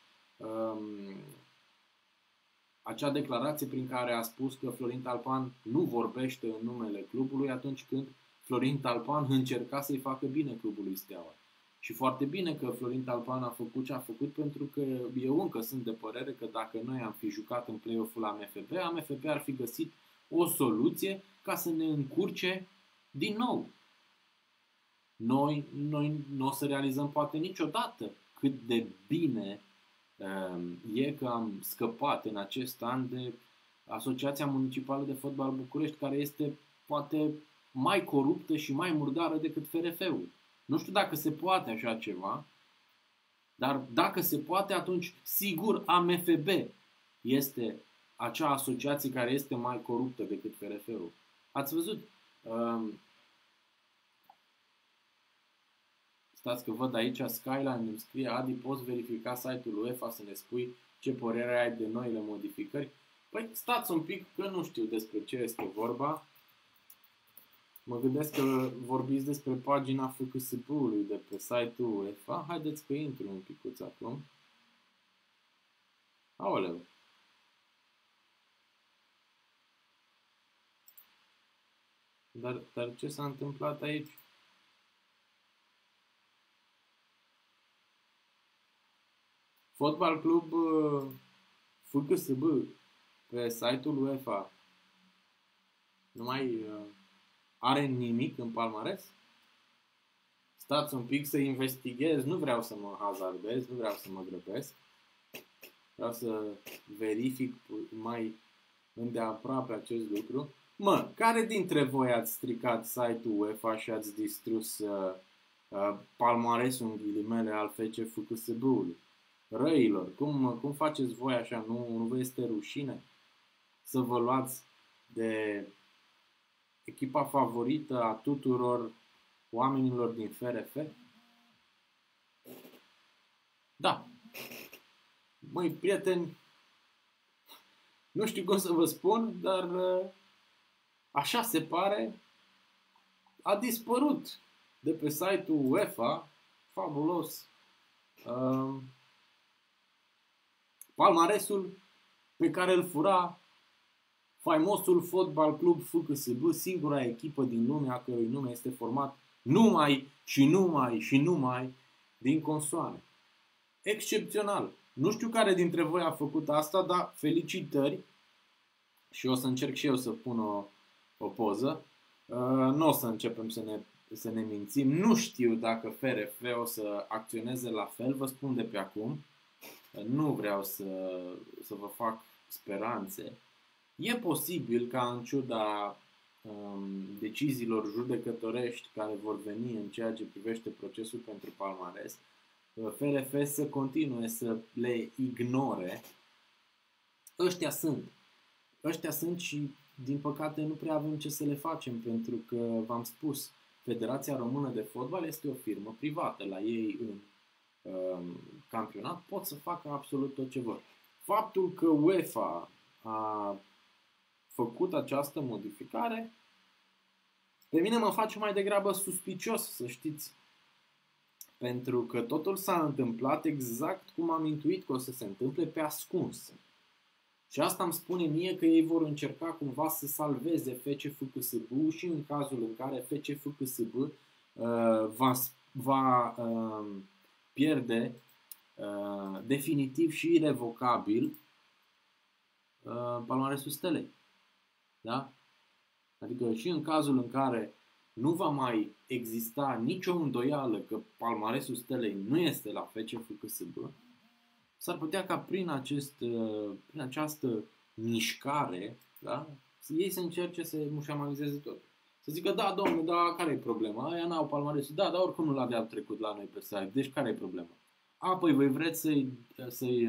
S1: acea declarație prin care a spus că Florin Talpan nu vorbește în numele clubului atunci când Florin Talpan încerca să-i facă bine clubului Steaua. Și foarte bine că Florin Talpan a făcut ce a făcut, pentru că eu încă sunt de părere că dacă noi am fi jucat în play-off-ul AMFB, AMFB ar fi găsit o soluție ca să ne încurce din nou. Noi nu o să realizăm poate niciodată cât de bine e că am scăpat în acest an de Asociația Municipală de Fotbal București, care este poate mai coruptă și mai murdară decât FRF-ul. Nu știu dacă se poate așa ceva, dar dacă se poate, atunci sigur AMFB este acea asociație care este mai coruptă decât FRF-ul. Ați văzut? Stați că văd aici Skyline îmi scrie: Adi, poți verifica site-ul UEFA să ne spui ce părere ai de noile modificări? Păi stați un pic că nu știu despre ce este vorba. Mă gândesc că vorbiți despre pagina FCSB-ului de pe site-ul UEFA. Haideți că intru un picuț acum. Aoleu. Dar ce s-a întâmplat aici? Fotbal Club FCSB pe site-ul UEFA nu mai are nimic în palmares? Stați un pic să investighez, nu vreau să mă hazardez, nu vreau să mă grăbesc. Vreau să verific mai îndeaproape acest lucru. Care dintre voi ați stricat site-ul UEFA și ați distrus palmaresul în ghilimele al FCSB-ului? Răilor, cum faceți voi așa? Nu vă este rușine să vă luați de echipa favorită a tuturor oamenilor din FRF? Da. Măi, prieteni, nu știu cum să vă spun, dar așa se pare, a dispărut de pe site-ul UEFA, fabulos, palmaresul pe care îl fura faimosul Fotbal Club FCSB, singura echipă din lume a cărui nume este format numai din consoane. Excepțional! Nu știu care dintre voi a făcut asta, dar felicitări! și o să încerc și eu să pun o poză. Nu o să începem să ne mințim. Nu știu dacă FRF o să acționeze la fel, vă spun de pe acum. Nu vreau să vă fac speranțe. E posibil ca în ciuda deciziilor judecătorești care vor veni în ceea ce privește procesul pentru palmares, FRF să continue să le ignore. Ăștia sunt și, din păcate, nu prea avem ce să le facem, pentru că, v-am spus, Federația Română de Fotbal este o firmă privată. La ei în campionat pot să facă absolut tot ce vor. Faptul că UEFA a făcut această modificare, pe mine mă face mai degrabă suspicios, să știți. Pentru că totul s-a întâmplat exact cum am intuit că o să se întâmple, pe ascuns. Și asta îmi spune mie că ei vor încerca cumva să salveze FCFCSB și în cazul în care FCFCSB va pierde definitiv și irrevocabil palmaresul Stelei. Da? Adică și în cazul în care nu va mai exista nicio îndoială că palmaresul Stelei nu este la FCFCSB, s-ar putea ca prin această mișcare, da, ei să încerce să mușamalizeze tot. Să zică, da, domnule, da, care e problema? Aia n-au palmaresul. Da, dar oricum nu l-aveau trecut la noi pe site. Deci care e problema? Păi voi vreți să-i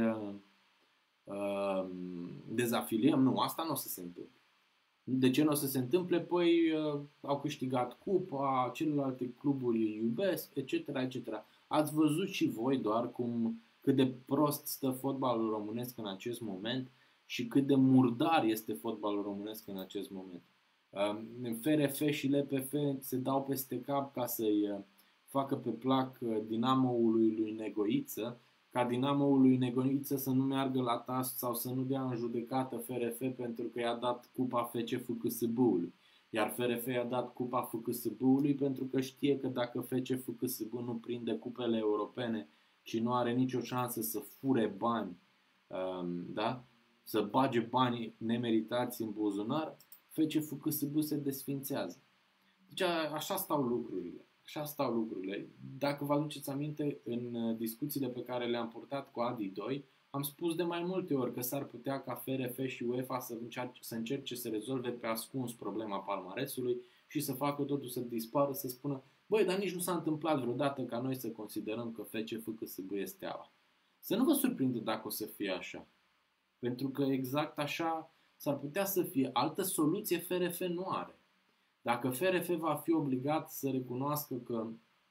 S1: dezafiliem? Nu, asta nu o să se întâmple. De ce nu o să se întâmple? Păi au câștigat cupa, celelalte cluburi îi iubesc, etc., etc. Ați văzut și voi doar cât de prost stă fotbalul românesc în acest moment și cât de murdar este fotbalul românesc în acest moment. FRF și LPF se dau peste cap ca să-i facă pe plac Dinamoului lui Negoiță, ca Dinamoul lui Negoiță să nu meargă la TAS sau să nu dea în judecată FRF pentru că i-a dat cupa FCFCSB-ului. Iar FRF i-a dat cupa FCSB-ului pentru că știe că dacă FCFCSB nu prinde cupele europene și nu are nicio șansă să fure bani, da? Să bage banii nemeritați în buzunar, FCFCSB se desfințează. Deci așa stau lucrurile. Așa stau lucrurile. Dacă vă aduceți aminte, în discuțiile pe care le-am purtat cu Adi 2, am spus de mai multe ori că s-ar putea ca FRF și UEFA să încerce să rezolve pe ascuns problema palmaresului și să facă totul să dispară, să spună, băi, dar nici nu s-a întâmplat vreodată ca noi să considerăm că FCFCSB este Steaua. Să nu vă surprindă dacă o să fie așa. Pentru că exact așa s-ar putea să fie. Altă soluție FRF nu are. Dacă FRF va fi obligat să recunoască că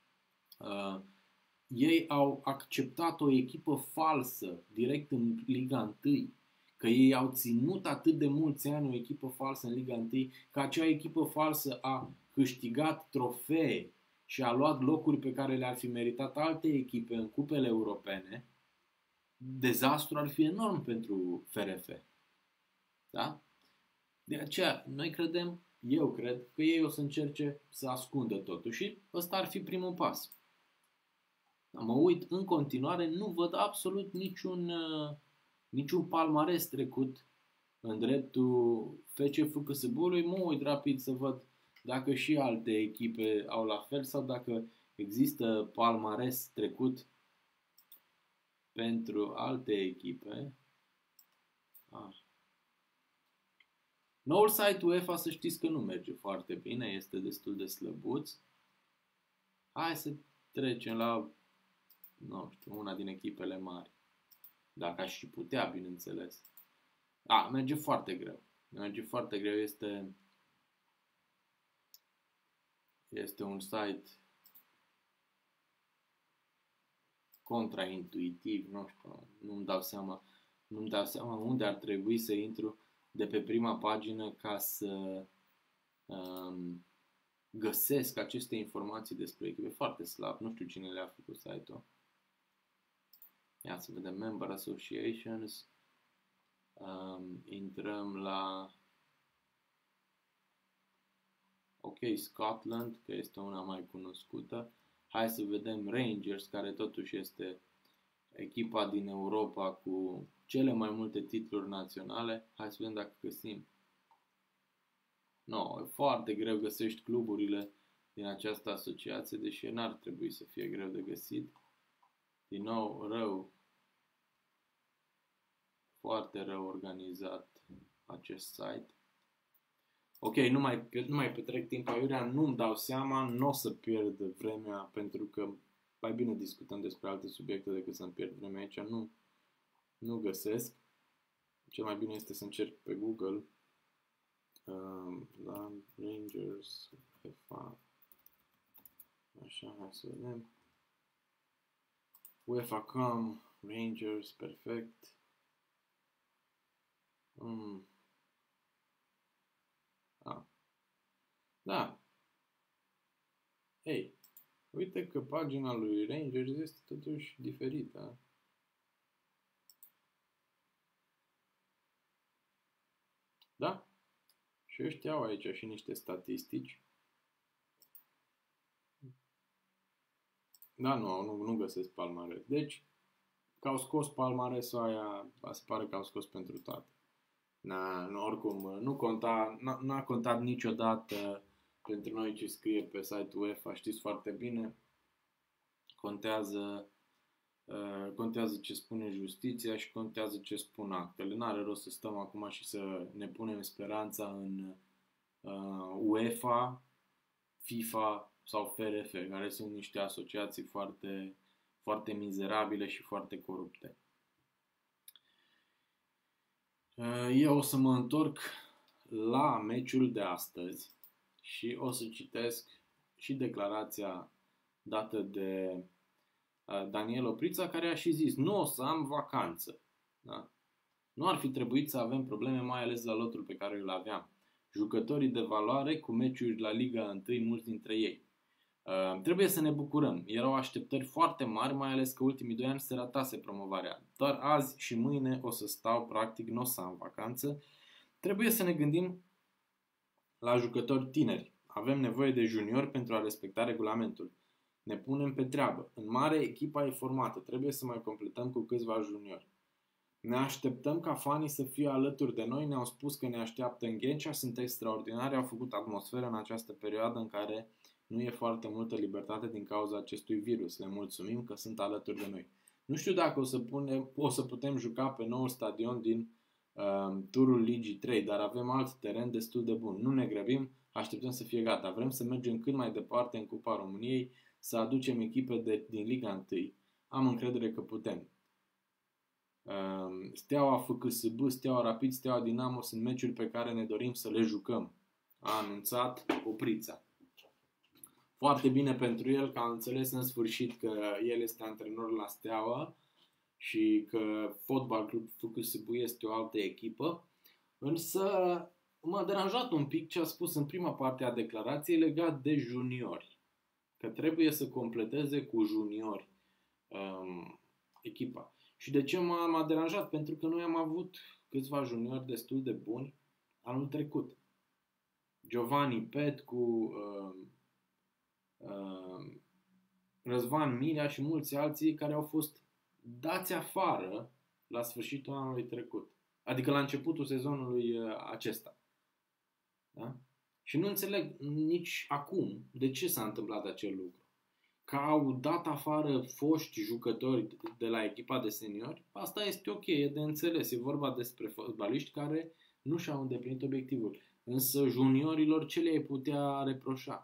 S1: ei au acceptat o echipă falsă direct în Liga 1, că ei au ținut atât de mulți ani o echipă falsă în Liga 1, că acea echipă falsă a câștigat trofee și a luat locuri pe care le-ar fi meritat alte echipe în cupele europene, dezastru ar fi enorm pentru FRF. Da? De aceea, eu cred că ei o să încerce să ascundă totul și ăsta ar fi primul pas. Mă uit în continuare, nu văd absolut niciun palmares trecut în dreptul FCFCSB-ului. Mă uit rapid să văd dacă și alte echipe au la fel sau dacă există palmares trecut pentru alte echipe. Noul site UEFA, să știți că nu merge foarte bine, este destul de slăbuț. Hai să trecem la, nu știu, una din echipele mari. Dacă aș și putea, bineînțeles. Merge foarte greu. Merge foarte greu, este un site contraintuitiv, nu știu, nu-mi dau seama unde ar trebui să intru de pe prima pagină ca să găsesc aceste informații despre echipe. Foarte slab, nu știu cine le-a făcut site-ul. Ia să vedem Member Associations. Intrăm la Scotland, că este una mai cunoscută. Hai să vedem Rangers, care totuși este echipa din Europa cu cele mai multe titluri naționale. Hai să vedem dacă găsim No, e foarte greu găsești cluburile din această asociație, deși n-ar trebui să fie greu de găsit. Din nou, rău, foarte rău organizat acest site. Ok, nu mai petrec timp aiurea, nu-mi dau seama, nu o să pierd vremea, pentru că mai bine discutăm despre alte subiecte decât să-mi pierd vremea aici, nu găsesc. Cel mai bine este să încerc pe Google la Rangers UEFA. Așa, hai să vedem. UEFA.com, Rangers, perfect. Da. Ei, uite că pagina lui Rangers este totuși diferită. Da? Și ăștia au aici și niște statistici. Da, nu găsesc palmares. Deci, că au scos palmaresul aia, se pare că au scos pentru toate. Oricum, n-a contat niciodată pentru noi ce scrie pe site-ul UEFA, știți foarte bine. Contează ce spune justiția și contează ce spun actele. N-are rost să stăm acum și să ne punem speranța în UEFA, FIFA sau FRF, care sunt niște asociații foarte, foarte mizerabile și foarte corupte. Eu o să mă întorc la meciul de astăzi și o să citesc și declarația dată de Daniel Oprița, care a și zis: nu o să am vacanță. Da? Nu ar fi trebuit să avem probleme, mai ales la lotul pe care îl aveam. Jucătorii de valoare cu meciuri la Liga 1, mulți dintre ei. Trebuie să ne bucurăm. Erau așteptări foarte mari, mai ales că ultimii 2 ani se ratase promovarea. Doar azi și mâine o să stau, practic, nu o să am vacanță. Trebuie să ne gândim la jucători tineri. Avem nevoie de juniori pentru a respecta regulamentul. Ne punem pe treabă. În mare, echipa e formată. Trebuie să mai completăm cu câțiva juniori. Ne așteptăm ca fanii să fie alături de noi. Ne-au spus că ne așteaptă în Ghencea. Sunt extraordinari. Au făcut atmosferă în această perioadă în care nu e foarte multă libertate din cauza acestui virus. Le mulțumim că sunt alături de noi. Nu știu dacă o să putem juca pe noul stadion din turul Ligii 3, dar avem alt teren destul de bun. Nu ne grăbim, așteptăm să fie gata. Vrem să mergem cât mai departe în Cupa României, să aducem echipe din Liga 1. Am încredere că putem. Steaua FCSB, Steaua Rapid, Steaua Dinamo sunt meciuri pe care ne dorim să le jucăm. A anunțat Oprița. Foarte bine pentru el că a înțeles în sfârșit că el este antrenor la Steaua și că Fotbal Club FCSB este o altă echipă. Însă m-a deranjat un pic ce a spus în prima parte a declarației legat de juniori. Că trebuie să completeze cu juniori echipa. Și de ce m-a deranjat? Pentru că noi am avut câțiva juniori destul de buni anul trecut. Giovanni Petcu, Răzvan Mirea și mulți alții care au fost dați afară la sfârșitul anului trecut. Adică la începutul sezonului acesta. Da? Și nu înțeleg nici acum de ce s-a întâmplat acel lucru. Că au dat afară foști jucători de la echipa de seniori, asta este ok, e de înțeles. E vorba despre fotbaliști care nu și-au îndeplinit obiectivul. Însă juniorilor ce le-ai putea reproșa?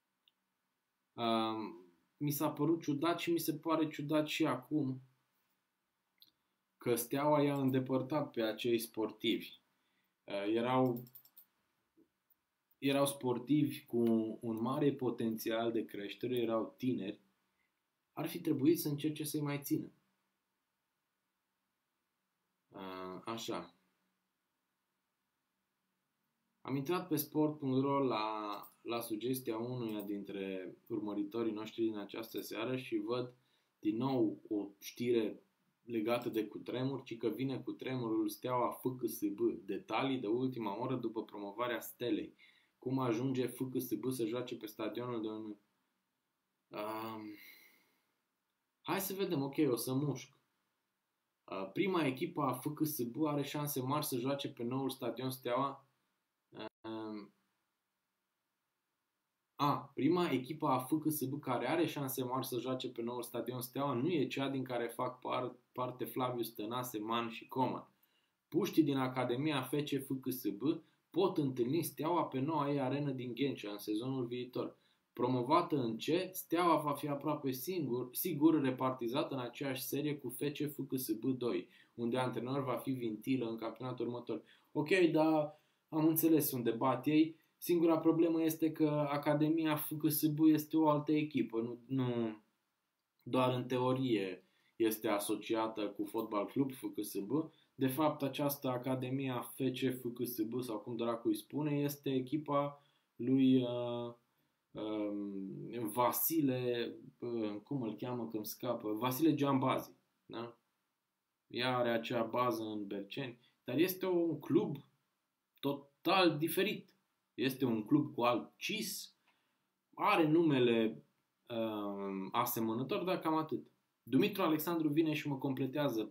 S1: Mi s-a părut ciudat și mi se pare ciudat și acum că Steaua i-a îndepărtat pe acei sportivi. Erau sportivi cu un mare potențial de creștere, erau tineri. Ar fi trebuit să încerce să-i mai țină. Așa. Am intrat pe sport.ro la sugestia unuia dintre urmăritorii noștri din această seară și văd din nou o știre legată de cutremur, ci că vine cutremurul Steaua FCSB. Detalii de ultima oră după promovarea Stelei. Cum ajunge FCSB să joace pe stadionul de un... Hai să vedem, ok, o să mușc. Prima echipă a FCSB are șanse mari să joace pe noul stadion Steaua. Prima echipă a FCSB care are șanse mari să joace pe noul stadion Steaua nu e cea din care fac parte Flavius Tănase, Man și Coman. Puștii din Academia FC FCSB pot întâlni Steaua pe noua ei arenă din Ghencea în sezonul viitor. Promovată în C, Steaua va fi aproape sigur repartizată în aceeași serie cu FC FCSB 2, unde antrenor va fi Vintilă în campionatul următor. Ok, dar am înțeles unde bat ei. Singura problemă este că Academia FCSB este o altă echipă, nu doar în teorie este asociată cu Fotbal Club FCSB. De fapt, această Academia FC FCSB, sau cum dracu îi spune, este echipa lui Vasile, cum îl cheamă când scapă, Vasile Giambazi. Da? Ea are acea bază în Berceni, dar este un club total diferit. Este un club cu alt CIS, are numele asemănător, dar cam atât. Dumitru Alexandru vine și mă completează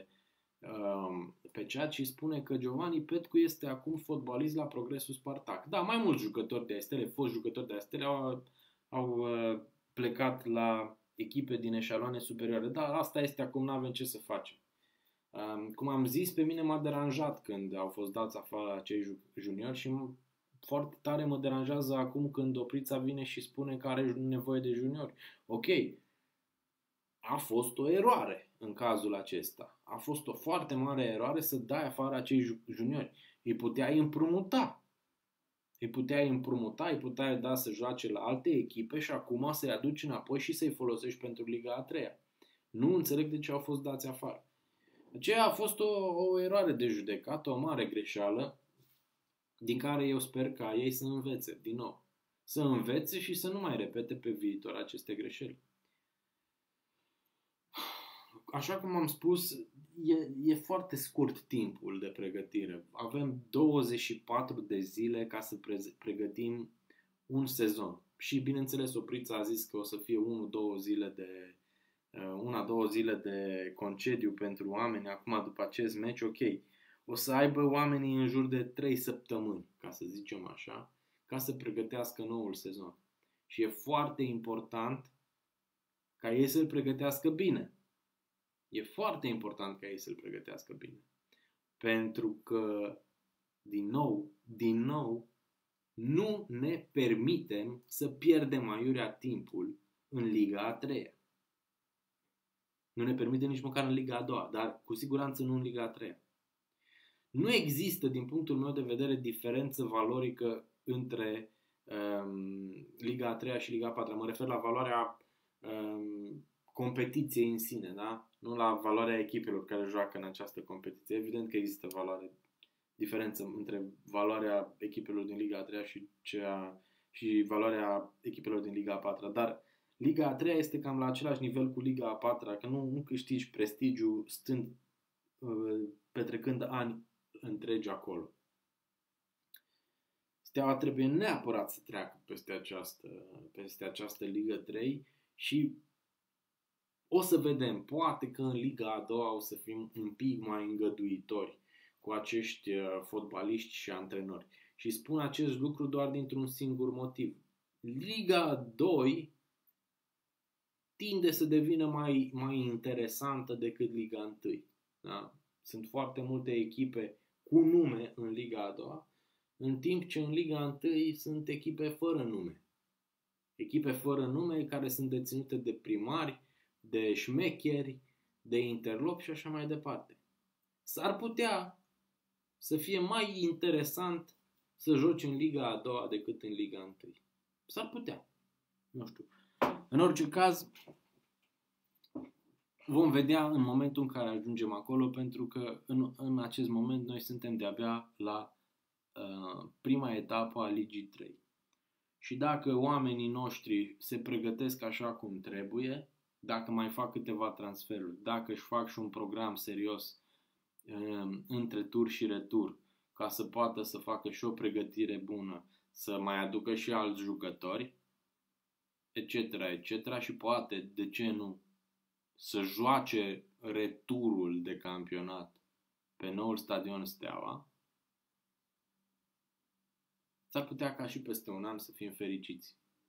S1: pe chat și spune că Giovanni Petcu este acum fotbalist la Progresul Spartak. Da, mai mulți jucători de Astele, foști jucători de Astele au plecat la echipe din eșaloane superioare. Dar asta este acum, nu avem ce să facem. Cum am zis, pe mine m-a deranjat când au fost dați afară acei juniori și foarte tare mă deranjează acum când Oprița vine și spune că are nevoie de juniori. Ok, a fost o eroare în cazul acesta. A fost o foarte mare eroare să dai afară acei juniori. Îi puteai împrumuta. Îi puteai da să joace la alte echipe și acum să-i aduci înapoi și să-i folosești pentru Liga a 3-a. Nu înțeleg de ce au fost dați afară. Aceea a fost o eroare de judecată, o mare greșeală, din care eu sper ca ei să învețe, din nou. Să învețe și să nu mai repete pe viitor aceste greșeli. Așa cum am spus, e foarte scurt timpul de pregătire. Avem 24 de zile ca să pregătim un sezon. Și bineînțeles Oprița a zis că o să fie 1-2 zile de concediu pentru oameni acum după acest meci, ok. O să aibă oamenii în jur de 3 săptămâni, ca să zicem așa, ca să pregătească noul sezon. Și e foarte important ca ei să-l pregătească bine. E foarte important ca ei să-l pregătească bine. Pentru că, din nou, nu ne permitem să pierdem aiurea timpul în Liga a 3-a. Nu ne permitem nici măcar în Liga a 2-a, dar cu siguranță nu în Liga a 3-a. Nu există, din punctul meu de vedere, diferență valorică între Liga a 3-a și Liga a 4-a. Mă refer la valoarea competiției în sine, da? Nu la valoarea echipelor care joacă în această competiție. Evident că există diferență între valoarea echipelor din Liga a 3-a și valoarea echipelor din Liga a 4-a, dar Liga a 3-a este cam la același nivel cu Liga a 4-a, că nu câștigi prestigiu stând petrecând ani întregi acolo. Steaua trebuie neapărat să treacă peste această Liga 3 și o să vedem, poate că în Liga a 2-a o să fim un pic mai îngăduitori cu acești fotbaliști și antrenori. Și spun acest lucru doar dintr-un singur motiv. Liga 2 tinde să devină mai interesantă decât Liga 1. Da? Sunt foarte multe echipe cu nume în Liga a 2-a, în timp ce în Liga 1 sunt echipe fără nume. Echipe fără nume care sunt deținute de primari, de șmecheri, de interlopi și așa mai departe. S-ar putea să fie mai interesant să joci în Liga a 2-a decât în Liga 1. S-ar putea. Nu știu. În orice caz, vom vedea în momentul în care ajungem acolo, pentru că în acest moment noi suntem de-abia la prima etapă a Ligii 3. Și dacă oamenii noștri se pregătesc așa cum trebuie, dacă mai fac câteva transferuri, dacă își fac și un program serios între tur și retur, ca să poată să facă și o pregătire bună, să mai aducă și alți jucători, etc., etc., și poate, de ce nu, să joace returul de campionat pe noul stadion Steaua, s-ar putea ca și peste un an să fim fericiți.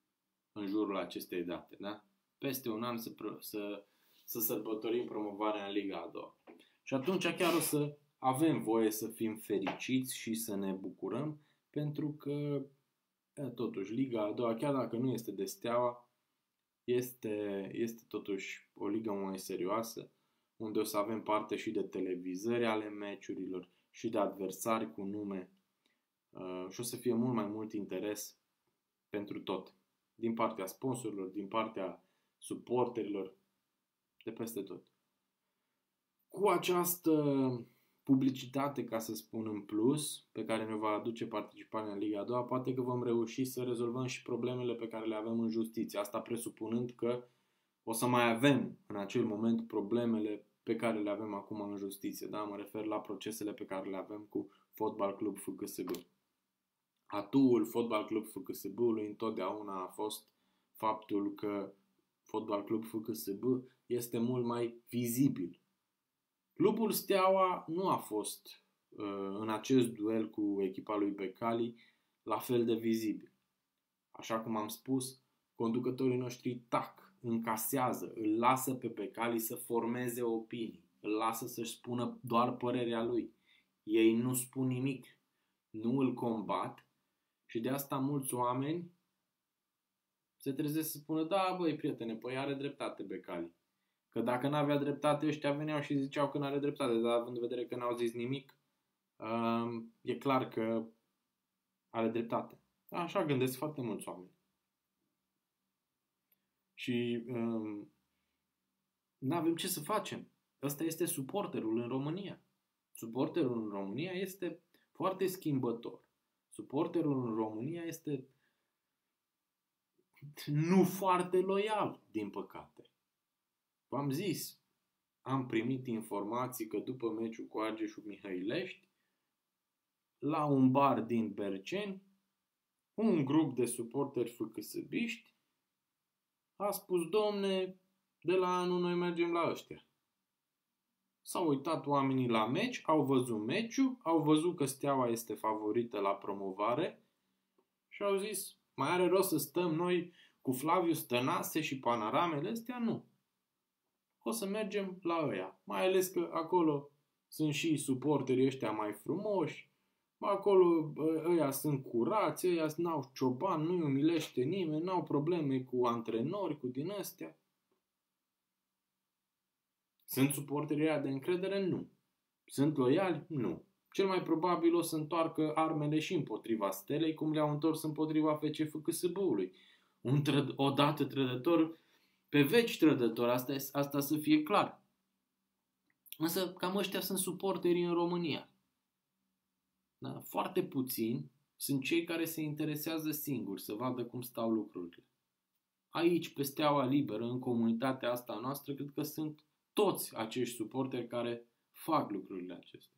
S1: în jurul acestei date, da? Peste un an să sărbătorim promovarea în Liga a doua. Și atunci chiar o să avem voie să fim fericiți și să ne bucurăm, pentru că totuși Liga a doua, chiar dacă nu este de Steaua, este totuși o ligă mai serioasă, unde o să avem parte și de televizări ale meciurilor și de adversari cu nume și o să fie mult mai mult interes pentru tot. Din partea sponsorilor, din partea suporterilor, de peste tot. Cu această publicitate, ca să spun, în plus, pe care ne va aduce participarea în Liga a doua, poate că vom reuși să rezolvăm și problemele pe care le avem în justiție. Asta presupunând că o să mai avem în acel moment problemele pe care le avem acum în justiție. Da? Mă refer la procesele pe care le avem cu Fotbal Club FCSB. Atuul Fotbal Club FCSB-ului întotdeauna a fost faptul că Fotbal Club FCSB este mult mai vizibil. Clubul Steaua nu a fost în acest duel cu echipa lui Becali la fel de vizibil. Așa cum am spus, conducătorii noștri tac, încasează, îl lasă pe Becali să formeze opinii, îl lasă să-și spună doar părerea lui. Ei nu spun nimic, nu îl combat și de asta mulți oameni se trezesc să spună, da, băi, prietene, păi are dreptate Becali. Că dacă n-avea dreptate, ăștia veneau și ziceau că n-are dreptate, dar având în vedere că n-au zis nimic, e clar că are dreptate. Așa gândesc foarte mulți oameni. Și n-avem ce să facem. Ăsta este suporterul în România. Suporterul în România este foarte schimbător. Suporterul în România este nu foarte loial, din păcate. V-am zis, am primit informații că după meciul cu Argeșul Mihăilești, la un bar din Berceni, un grup de suporteri FCSB-iști a spus, domne, de la anul noi mergem la ăștia. S-au uitat oamenii la meci, au văzut meciul, au văzut că Steaua este favorită la promovare și au zis, mai are rost să stăm noi cu Flaviu Stănase și panoramele astea? Nu. O să mergem la ăia. Mai ales că acolo sunt și suporterii ăștia mai frumoși, acolo ăia sunt curați, ăia n-au cioban, nu-i umilește nimeni, n-au probleme cu antrenori, cu din astea. Sunt suporterii ăia de încredere? Nu. Sunt loiali? Nu. Cel mai probabil o să întoarcă armele și împotriva Stelei, cum le-au întors împotriva FCFCSB-ului. Odată trădător, pe veci trădător, asta să fie clar. Însă cam ăștia sunt suporterii în România. Da? Foarte puțini sunt cei care se interesează singuri să vadă cum stau lucrurile. Aici, pe Steaua Liberă, în comunitatea asta noastră, cred că sunt toți acești suporteri care fac lucrurile acestea.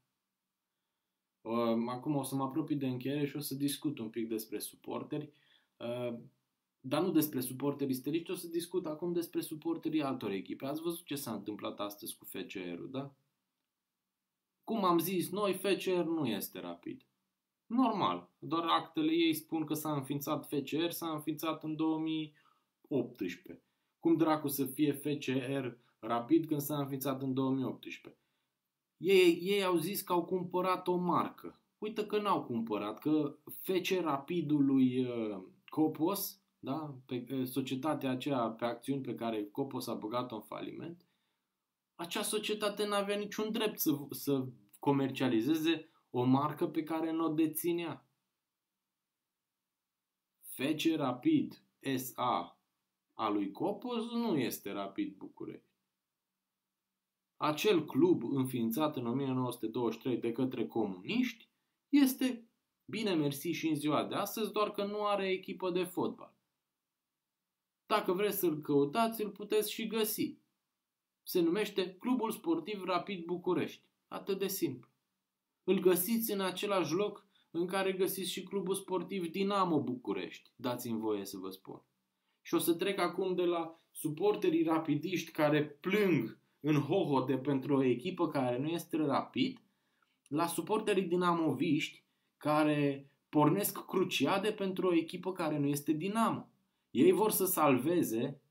S1: Acum o să mă apropii de încheiere și o să discut un pic despre suporteri, dar nu despre suporterii stelici, o să discut acum despre suporterii altor echipe. Ați văzut ce s-a întâmplat astăzi cu FCR-ul, da? Cum am zis noi, FCR nu este Rapid. Normal, doar actele ei spun că s-a înființat FCR, s-a înființat în 2018. Cum dracu să fie FCR Rapid când s-a înființat în 2018? Ei au zis că au cumpărat o marcă. Uită că n-au cumpărat, că FC Rapidul lui Copos, da? Pe societatea aceea pe acțiuni pe care Copos a băgat-o în faliment, acea societate n-avea niciun drept să comercializeze o marcă pe care nu o deținea. FC Rapid SA a lui Copos nu este Rapid București. Acel club înființat în 1923 de către comuniști este, bine mersi și în ziua de astăzi, doar că nu are echipă de fotbal. Dacă vreți să-l căutați, îl puteți și găsi. Se numește Clubul Sportiv Rapid București. Atât de simplu. Îl găsiți în același loc în care găsiți și Clubul Sportiv Dinamo București. Dați-mi voie să vă spun. Și o să trec acum de la suporterii rapidiști care plâng în hohote pentru o echipă care nu este Rapid, la suporterii dinamoviști care pornesc cruciade pentru o echipă care nu este Dinamo. Ei vor să salveze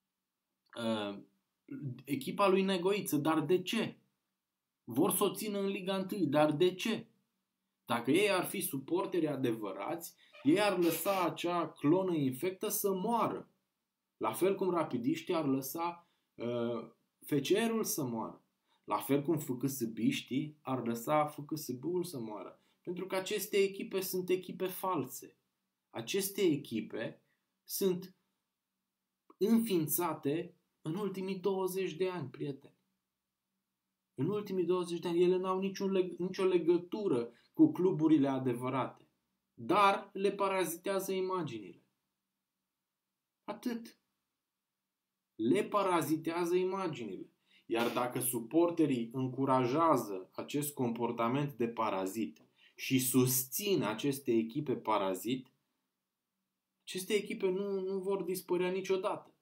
S1: echipa lui Negoiță, dar de ce? Vor să o țină în Liga 1, dar de ce? Dacă ei ar fi suporteri adevărați, ei ar lăsa acea clonă infectă să moară. La fel cum rapidiștii ar lăsa FCR-ul să moară. La fel cum FCSB-știi ar lăsa FCSB-ul să moară. Pentru că aceste echipe sunt echipe false. Aceste echipe sunt înființate în ultimii 20 de ani, prieteni. În ultimii 20 de ani ele n-au nicio legătură cu cluburile adevărate. Dar le parazitează imaginile. Atât. Le parazitează imaginile. Iar dacă suporterii încurajează acest comportament de parazit și susțin aceste echipe parazit, aceste echipe nu vor dispărea niciodată.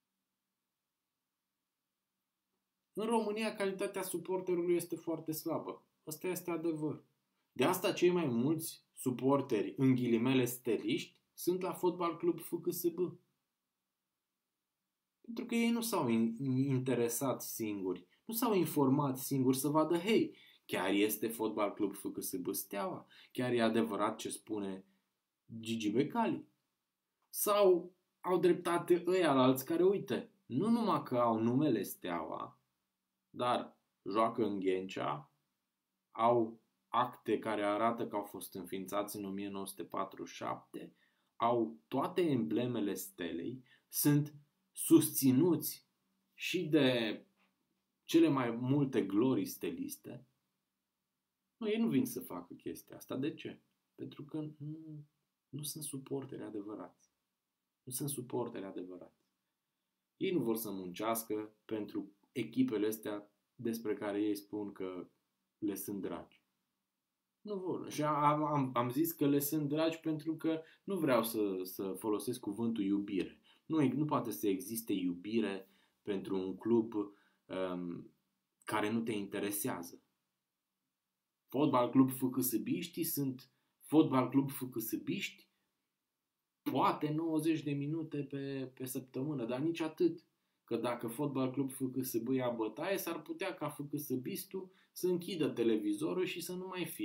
S1: În România, calitatea suporterului este foarte slabă. Ăsta este adevăr. De asta cei mai mulți suporteri, în ghilimele steliști, sunt la Fotbal Club FCSB. Pentru că ei nu s-au interesat singuri, nu s-au informat singuri să vadă, hei, chiar este Fotbal Club FCSB Steaua? Chiar e adevărat ce spune Gigi Becali? Sau au dreptate ăialalți care, uite, nu numai că au numele Steaua, dar joacă în Ghencea, au acte care arată că au fost înființați în 1947, au toate emblemele stelei, sunt susținuți și de cele mai multe glorii steliste. Nu, ei nu vin să facă chestia asta. De ce? Pentru că nu sunt suporteri adevărați. Nu sunt suporteri adevărați. Ei nu vor să muncească pentru echipele astea despre care ei spun că le sunt dragi. Nu vor. Și am zis că le sunt dragi pentru că nu vreau să folosesc cuvântul iubire. Nu poate să existe iubire pentru un club care nu te interesează. Fotbal Club FCSB-știi sunt Fotbal Club FCSB-ști poate 90 de minute pe săptămână, dar nici atât. Că dacă Fotbal Club FCSB ia bătaie, s-ar putea ca FCSB-istul să închidă televizorul și să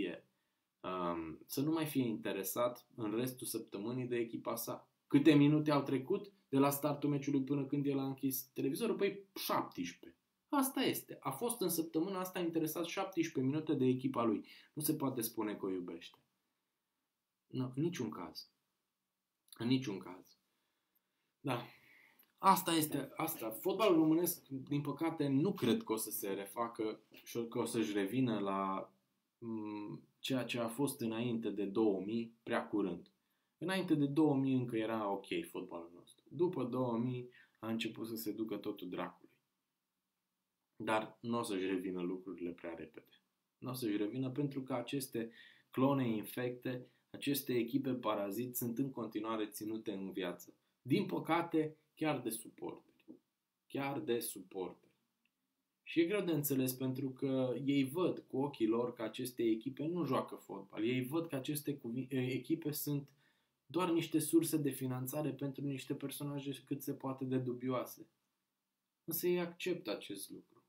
S1: nu mai fie interesat în restul săptămânii de echipa sa. Câte minute au trecut de la startul meciului până când el a închis televizorul? Păi 17. Asta este. A fost în săptămâna asta interesat 17 minute de echipa lui. Nu se poate spune că o iubește. Nu, în niciun caz. În niciun caz. Da. Asta este. Asta. Fotbalul românesc, din păcate, nu cred că o să se refacă și că o să-și revină la ceea ce a fost înainte de 2000 prea curând. Înainte de 2000 încă era ok fotbalul nostru. După 2000 a început să se ducă totul dracului. Dar nu o să-și revină lucrurile prea repede. Nu o să-și revină pentru că aceste clone infecte, aceste echipe parazit sunt în continuare ținute în viață. Din păcate, chiar de suporteri. Chiar de suporteri. Și e greu de înțeles pentru că ei văd cu ochii lor că aceste echipe nu joacă fotbal. Ei văd că aceste echipe sunt doar niște surse de finanțare pentru niște personaje cât se poate de dubioase. Însă ei acceptă acest lucru.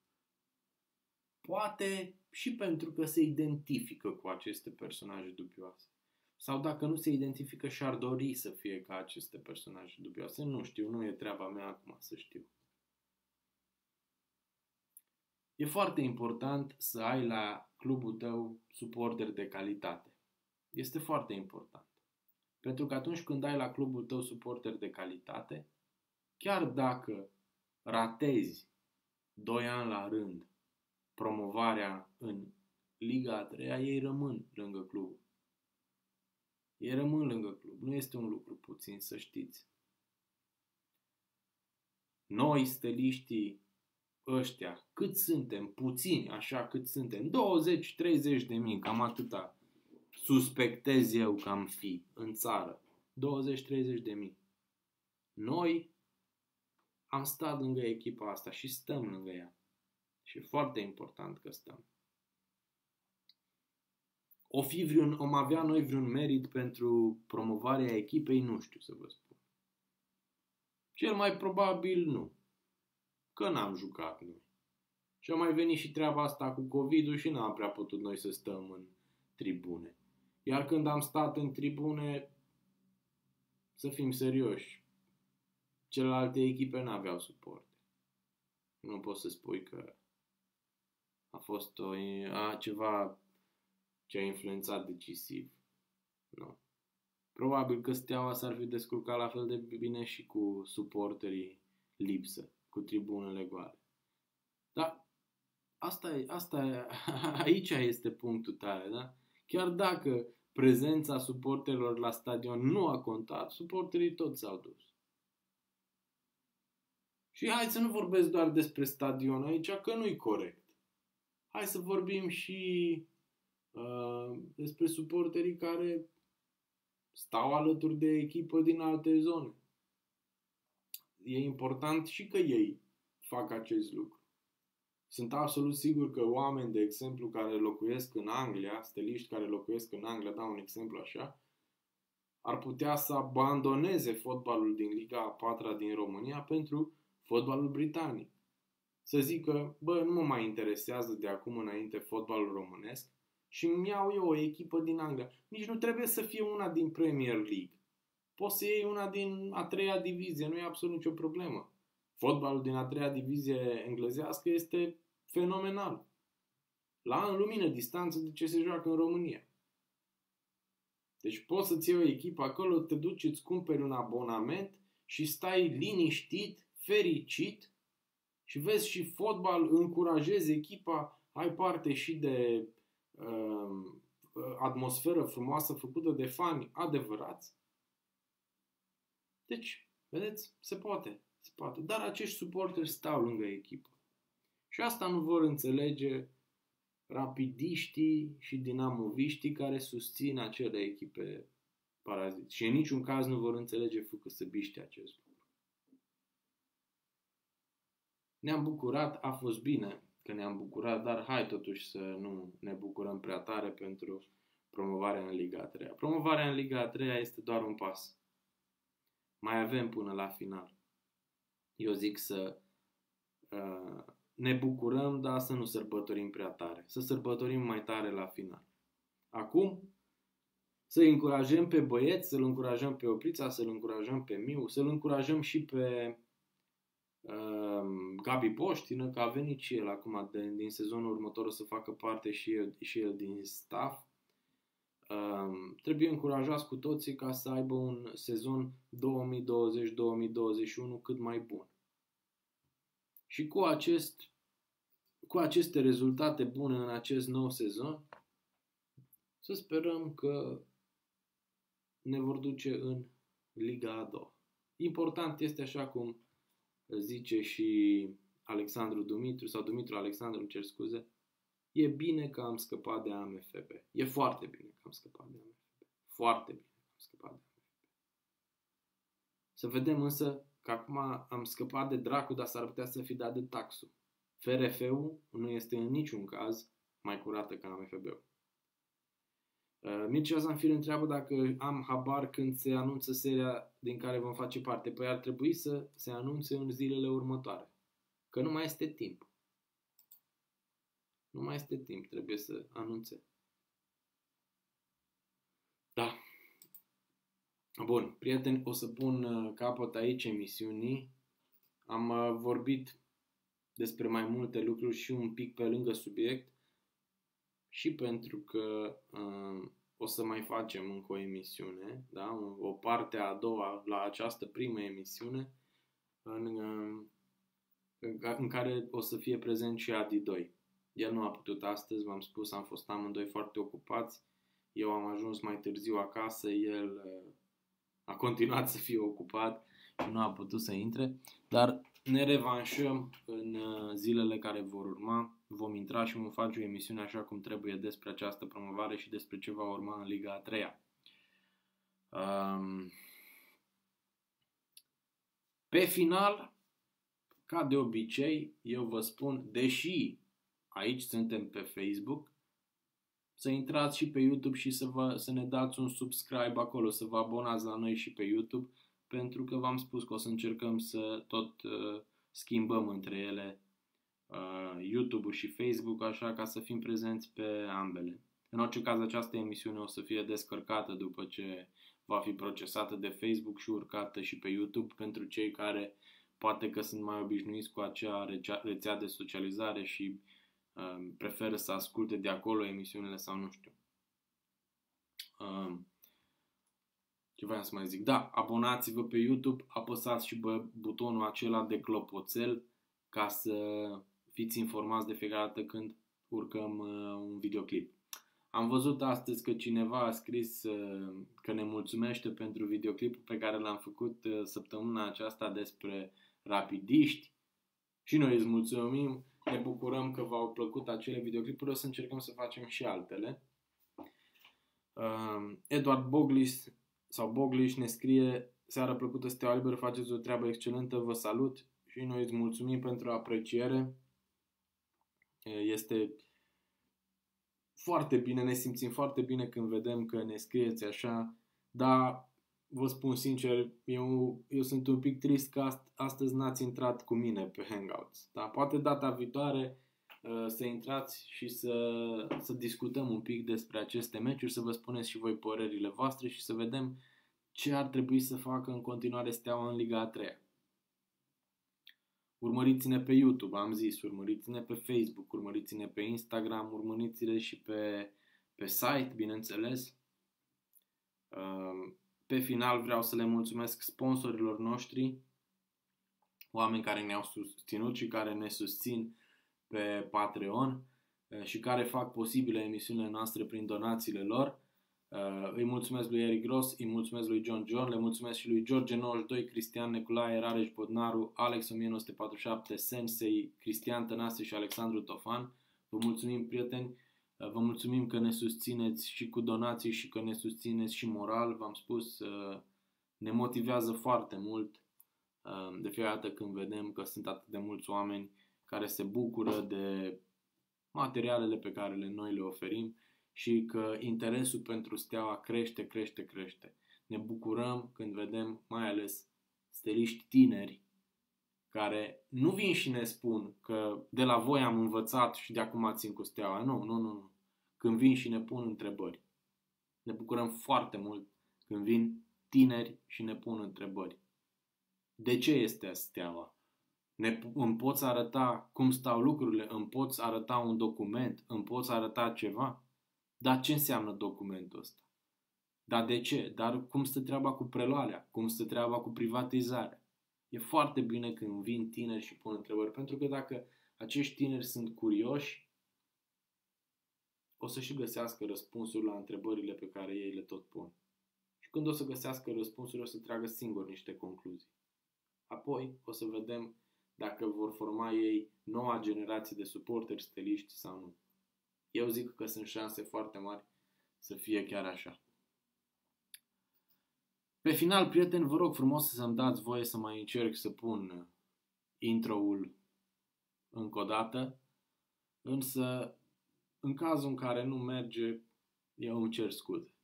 S1: Poate și pentru că se identifică cu aceste personaje dubioase. Sau dacă nu se identifică și-ar dori să fie ca aceste personaje dubioase. Nu știu, nu e treaba mea acum să știu. E foarte important să ai la clubul tău suporteri de calitate. Este foarte important. Pentru că atunci când ai la clubul tău suporteri de calitate, chiar dacă ratezi 2 ani la rând promovarea în Liga a 3-a, ei rămân lângă club. Ei rămân lângă club. Nu este un lucru puțin, să știți. Noi, steliștii ăștia, cât suntem? Puțini, așa cât suntem. 20-30 de mii, cam atâta suspectez eu că am fi în țară. 20-30 de mii. Noi am stat lângă echipa asta și stăm lângă ea. Și e foarte important că stăm. Om avea noi vreun merit pentru promovarea echipei? Nu știu să vă spun. Cel mai probabil nu. Că n-am jucat noi. Și a mai venit și treaba asta cu COVID-ul și n-am prea putut noi să stăm în tribune. Iar când am stat în tribune, să fim serioși, celelalte echipe n-aveau suport. Nu poți să spui că a fost ceva ce a influențat decisiv. Nu. Probabil că Steaua s-ar fi descurcat la fel de bine și cu suporterii lipsă, cu tribunele goale. Dar aici este punctul tare, da? Chiar dacă prezența suporterilor la stadion nu a contat, suporterii toți s-au dus. Și hai să nu vorbesc doar despre stadion aici, că nu-i corect. Hai să vorbim și despre suporterii care stau alături de echipă din alte zone. E important și că ei fac acest lucru. Sunt absolut sigur că oameni, de exemplu, care locuiesc în Anglia, steliști care locuiesc în Anglia, dau un exemplu așa, ar putea să abandoneze fotbalul din Liga a 4-a din România pentru fotbalul britanic. Să zică, nu mă mai interesează de acum înainte fotbalul românesc și îmi iau eu o echipă din Anglia. Nici nu trebuie să fie una din Premier League. Poți să iei una din a 3-a divizie, nu e absolut nicio problemă. Fotbalul din a 3-a divizie englezească este fenomenal. În lumină distanță de ce se joacă în România. Deci poți să-ți iei o echipă acolo, te duci, îți cumperi un abonament și stai liniștit, fericit și vezi și fotbal, încurajezi echipa, ai parte și de atmosferă frumoasă făcută de fani adevărați. Deci, vedeți, se poate. Dar acești suporteri stau lângă echipă. Și asta nu vor înțelege rapidiștii și dinamoviștii care susțin acele echipe paraziți. Și în niciun caz nu vor înțelege făcăsăbiștii acest lucru. Ne-am bucurat, a fost bine că ne-am bucurat, dar hai totuși să nu ne bucurăm prea tare pentru promovarea în Liga a 3-a. Promovarea în Liga a 3-a este doar un pas. Mai avem până la final. Eu zic să ne bucurăm, dar să nu sărbătorim prea tare. Să sărbătorim mai tare la final. Acum, să-i încurajăm pe băieți, să-l încurajăm pe Oprița, să-l încurajăm pe Miu, să-l încurajăm și pe Gabi Poștină, că a venit și el acum din sezonul următor să facă parte și el din staff. Trebuie încurajați cu toții ca să aibă un sezon 2020-2021 cât mai bun. Și cu aceste rezultate bune în acest nou sezon, să sperăm că ne vor duce în Liga a 2-a. Important este, așa cum zice și Alexandru Dumitru, sau Dumitru Alexandru, îmi cer scuze, e bine că am scăpat de AMFB. E foarte bine că am scăpat de AMFB. Foarte bine că am scăpat de AMFB. Să vedem însă că acum am scăpat de dracu, dar s-ar putea să fi dat de taxul. FRF-ul nu este în niciun caz mai curată ca AMFB-ul. Mircea Zanfir întreabă dacă am habar când se anunță seria din care vom face parte. Păi ar trebui să se anunțe în zilele următoare. Că nu mai este timp. Nu mai este timp, trebuie să anunțe. Da. Bun, prieteni, o să pun capăt aici emisiunii. Am vorbit despre mai multe lucruri și un pic pe lângă subiect. Și pentru că o să mai facem încă o emisiune, da? O parte a doua la această primă emisiune în care o să fie prezent și Adi 2. El nu a putut astăzi, v-am spus, am fost amândoi foarte ocupați. Eu am ajuns mai târziu acasă, el a continuat să fie ocupat și nu a putut să intre, dar ne revanșăm în zilele care vor urma. Vom intra și vom face o emisiune așa cum trebuie despre această promovare și despre ce va urma în Liga a 3-a. Pe final, ca de obicei, eu vă spun, deși aici suntem pe Facebook, să intrați și pe YouTube și să ne dați un subscribe acolo, să vă abonați la noi și pe YouTube, pentru că v-am spus că o să încercăm să tot schimbăm între ele YouTube-ul și Facebook, așa ca să fim prezenți pe ambele. În orice caz, această emisiune o să fie descărcată după ce va fi procesată de Facebook și urcată și pe YouTube pentru cei care poate că sunt mai obișnuiți cu acea rețea de socializare și preferă să asculte de acolo emisiunile sau nu știu. Ce voiam să mai zic? Da, abonați-vă pe YouTube, apăsați și butonul acela de clopoțel ca să fiți informați de fiecare dată când urcăm un videoclip. Am văzut astăzi că cineva a scris că ne mulțumește pentru videoclipul pe care l-am făcut săptămâna aceasta despre rapidiști și noi îți mulțumim, ne bucurăm că v-au plăcut acele videoclipuri, o să încercăm să facem și altele. Eduard Bogliș ne scrie: seara plăcută, Steaua Liberă, faceți o treabă excelentă, vă salut și noi îți mulțumim pentru apreciere. Este foarte bine, ne simțim foarte bine când vedem că ne scrieți așa, dar vă spun sincer, eu sunt un pic trist că astăzi n-ați intrat cu mine pe Hangouts. Da? Poate data viitoare să intrați și să discutăm un pic despre aceste meciuri, să vă spuneți și voi părerile voastre și să vedem ce ar trebui să facă în continuare Steaua în Liga a 3-a. Urmăriți-ne pe YouTube, am zis, urmăriți-ne pe Facebook, urmăriți-ne pe Instagram, urmăriți-ne și pe site, bineînțeles. Pe final vreau să le mulțumesc sponsorilor noștri, oameni care ne-au susținut și care ne susțin pe Patreon și care fac posibile emisiunile noastre prin donațiile lor. Îi mulțumesc lui Eric Gross, îi mulțumesc lui John, le mulțumesc și lui George92, Cristian Neculae, Rareș Bodnaru, Alex1947, Sensei, Cristian Tănase și Alexandru Tofan. Vă mulțumim, prieteni, vă mulțumim că ne susțineți și cu donații și că ne susțineți și moral. V-am spus, ne motivează foarte mult de fiecare dată când vedem că sunt atât de mulți oameni care se bucură de materialele pe care noi le oferim și că interesul pentru Steaua crește. Ne bucurăm când vedem mai ales steliști tineri care nu vin și ne spun că de la voi am învățat și de acum țin cu Steaua. Nu. Când vin și ne pun întrebări. Ne bucurăm foarte mult când vin tineri și ne pun întrebări. De ce este Steaua? Îmi poți arăta cum stau lucrurile? Îmi poți arăta un document? Îmi poți arăta ceva? Dar ce înseamnă documentul ăsta? Dar de ce? Dar cum stă treaba cu preluarea? Cum stă treaba cu privatizarea? E foarte bine când vin tineri și pun întrebări, pentru că dacă acești tineri sunt curioși, o să și găsească răspunsuri la întrebările pe care ei le tot pun. Și când o să găsească răspunsuri, o să tragă singur niște concluzii. Apoi o să vedem dacă vor forma ei noua generație de suporteri steliști sau nu. Eu zic că sunt șanse foarte mari să fie chiar așa. Pe final, prieteni, vă rog frumos să-mi dați voie să mai încerc să pun intro-ul încă o dată, însă în cazul în care nu merge, eu îmi cer scuze.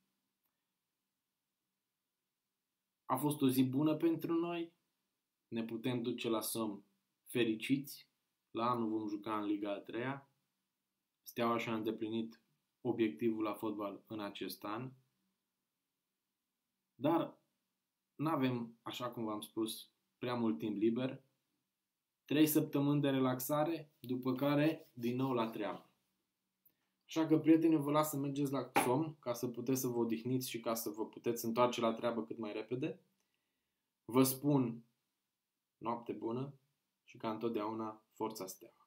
S1: A fost o zi bună pentru noi, ne putem duce la somn fericiți, la anul vom juca în Liga a 3-a, Steaua și-a îndeplinit obiectivul la fotbal în acest an, dar n-avem, așa cum v-am spus, prea mult timp liber, 3 săptămâni de relaxare, după care din nou la treabă. Așa că, prieteni, vă las să mergeți la somn ca să puteți să vă odihniți și ca să vă puteți întoarce la treabă cât mai repede. Vă spun noapte bună și ca întotdeauna, forța Steaua!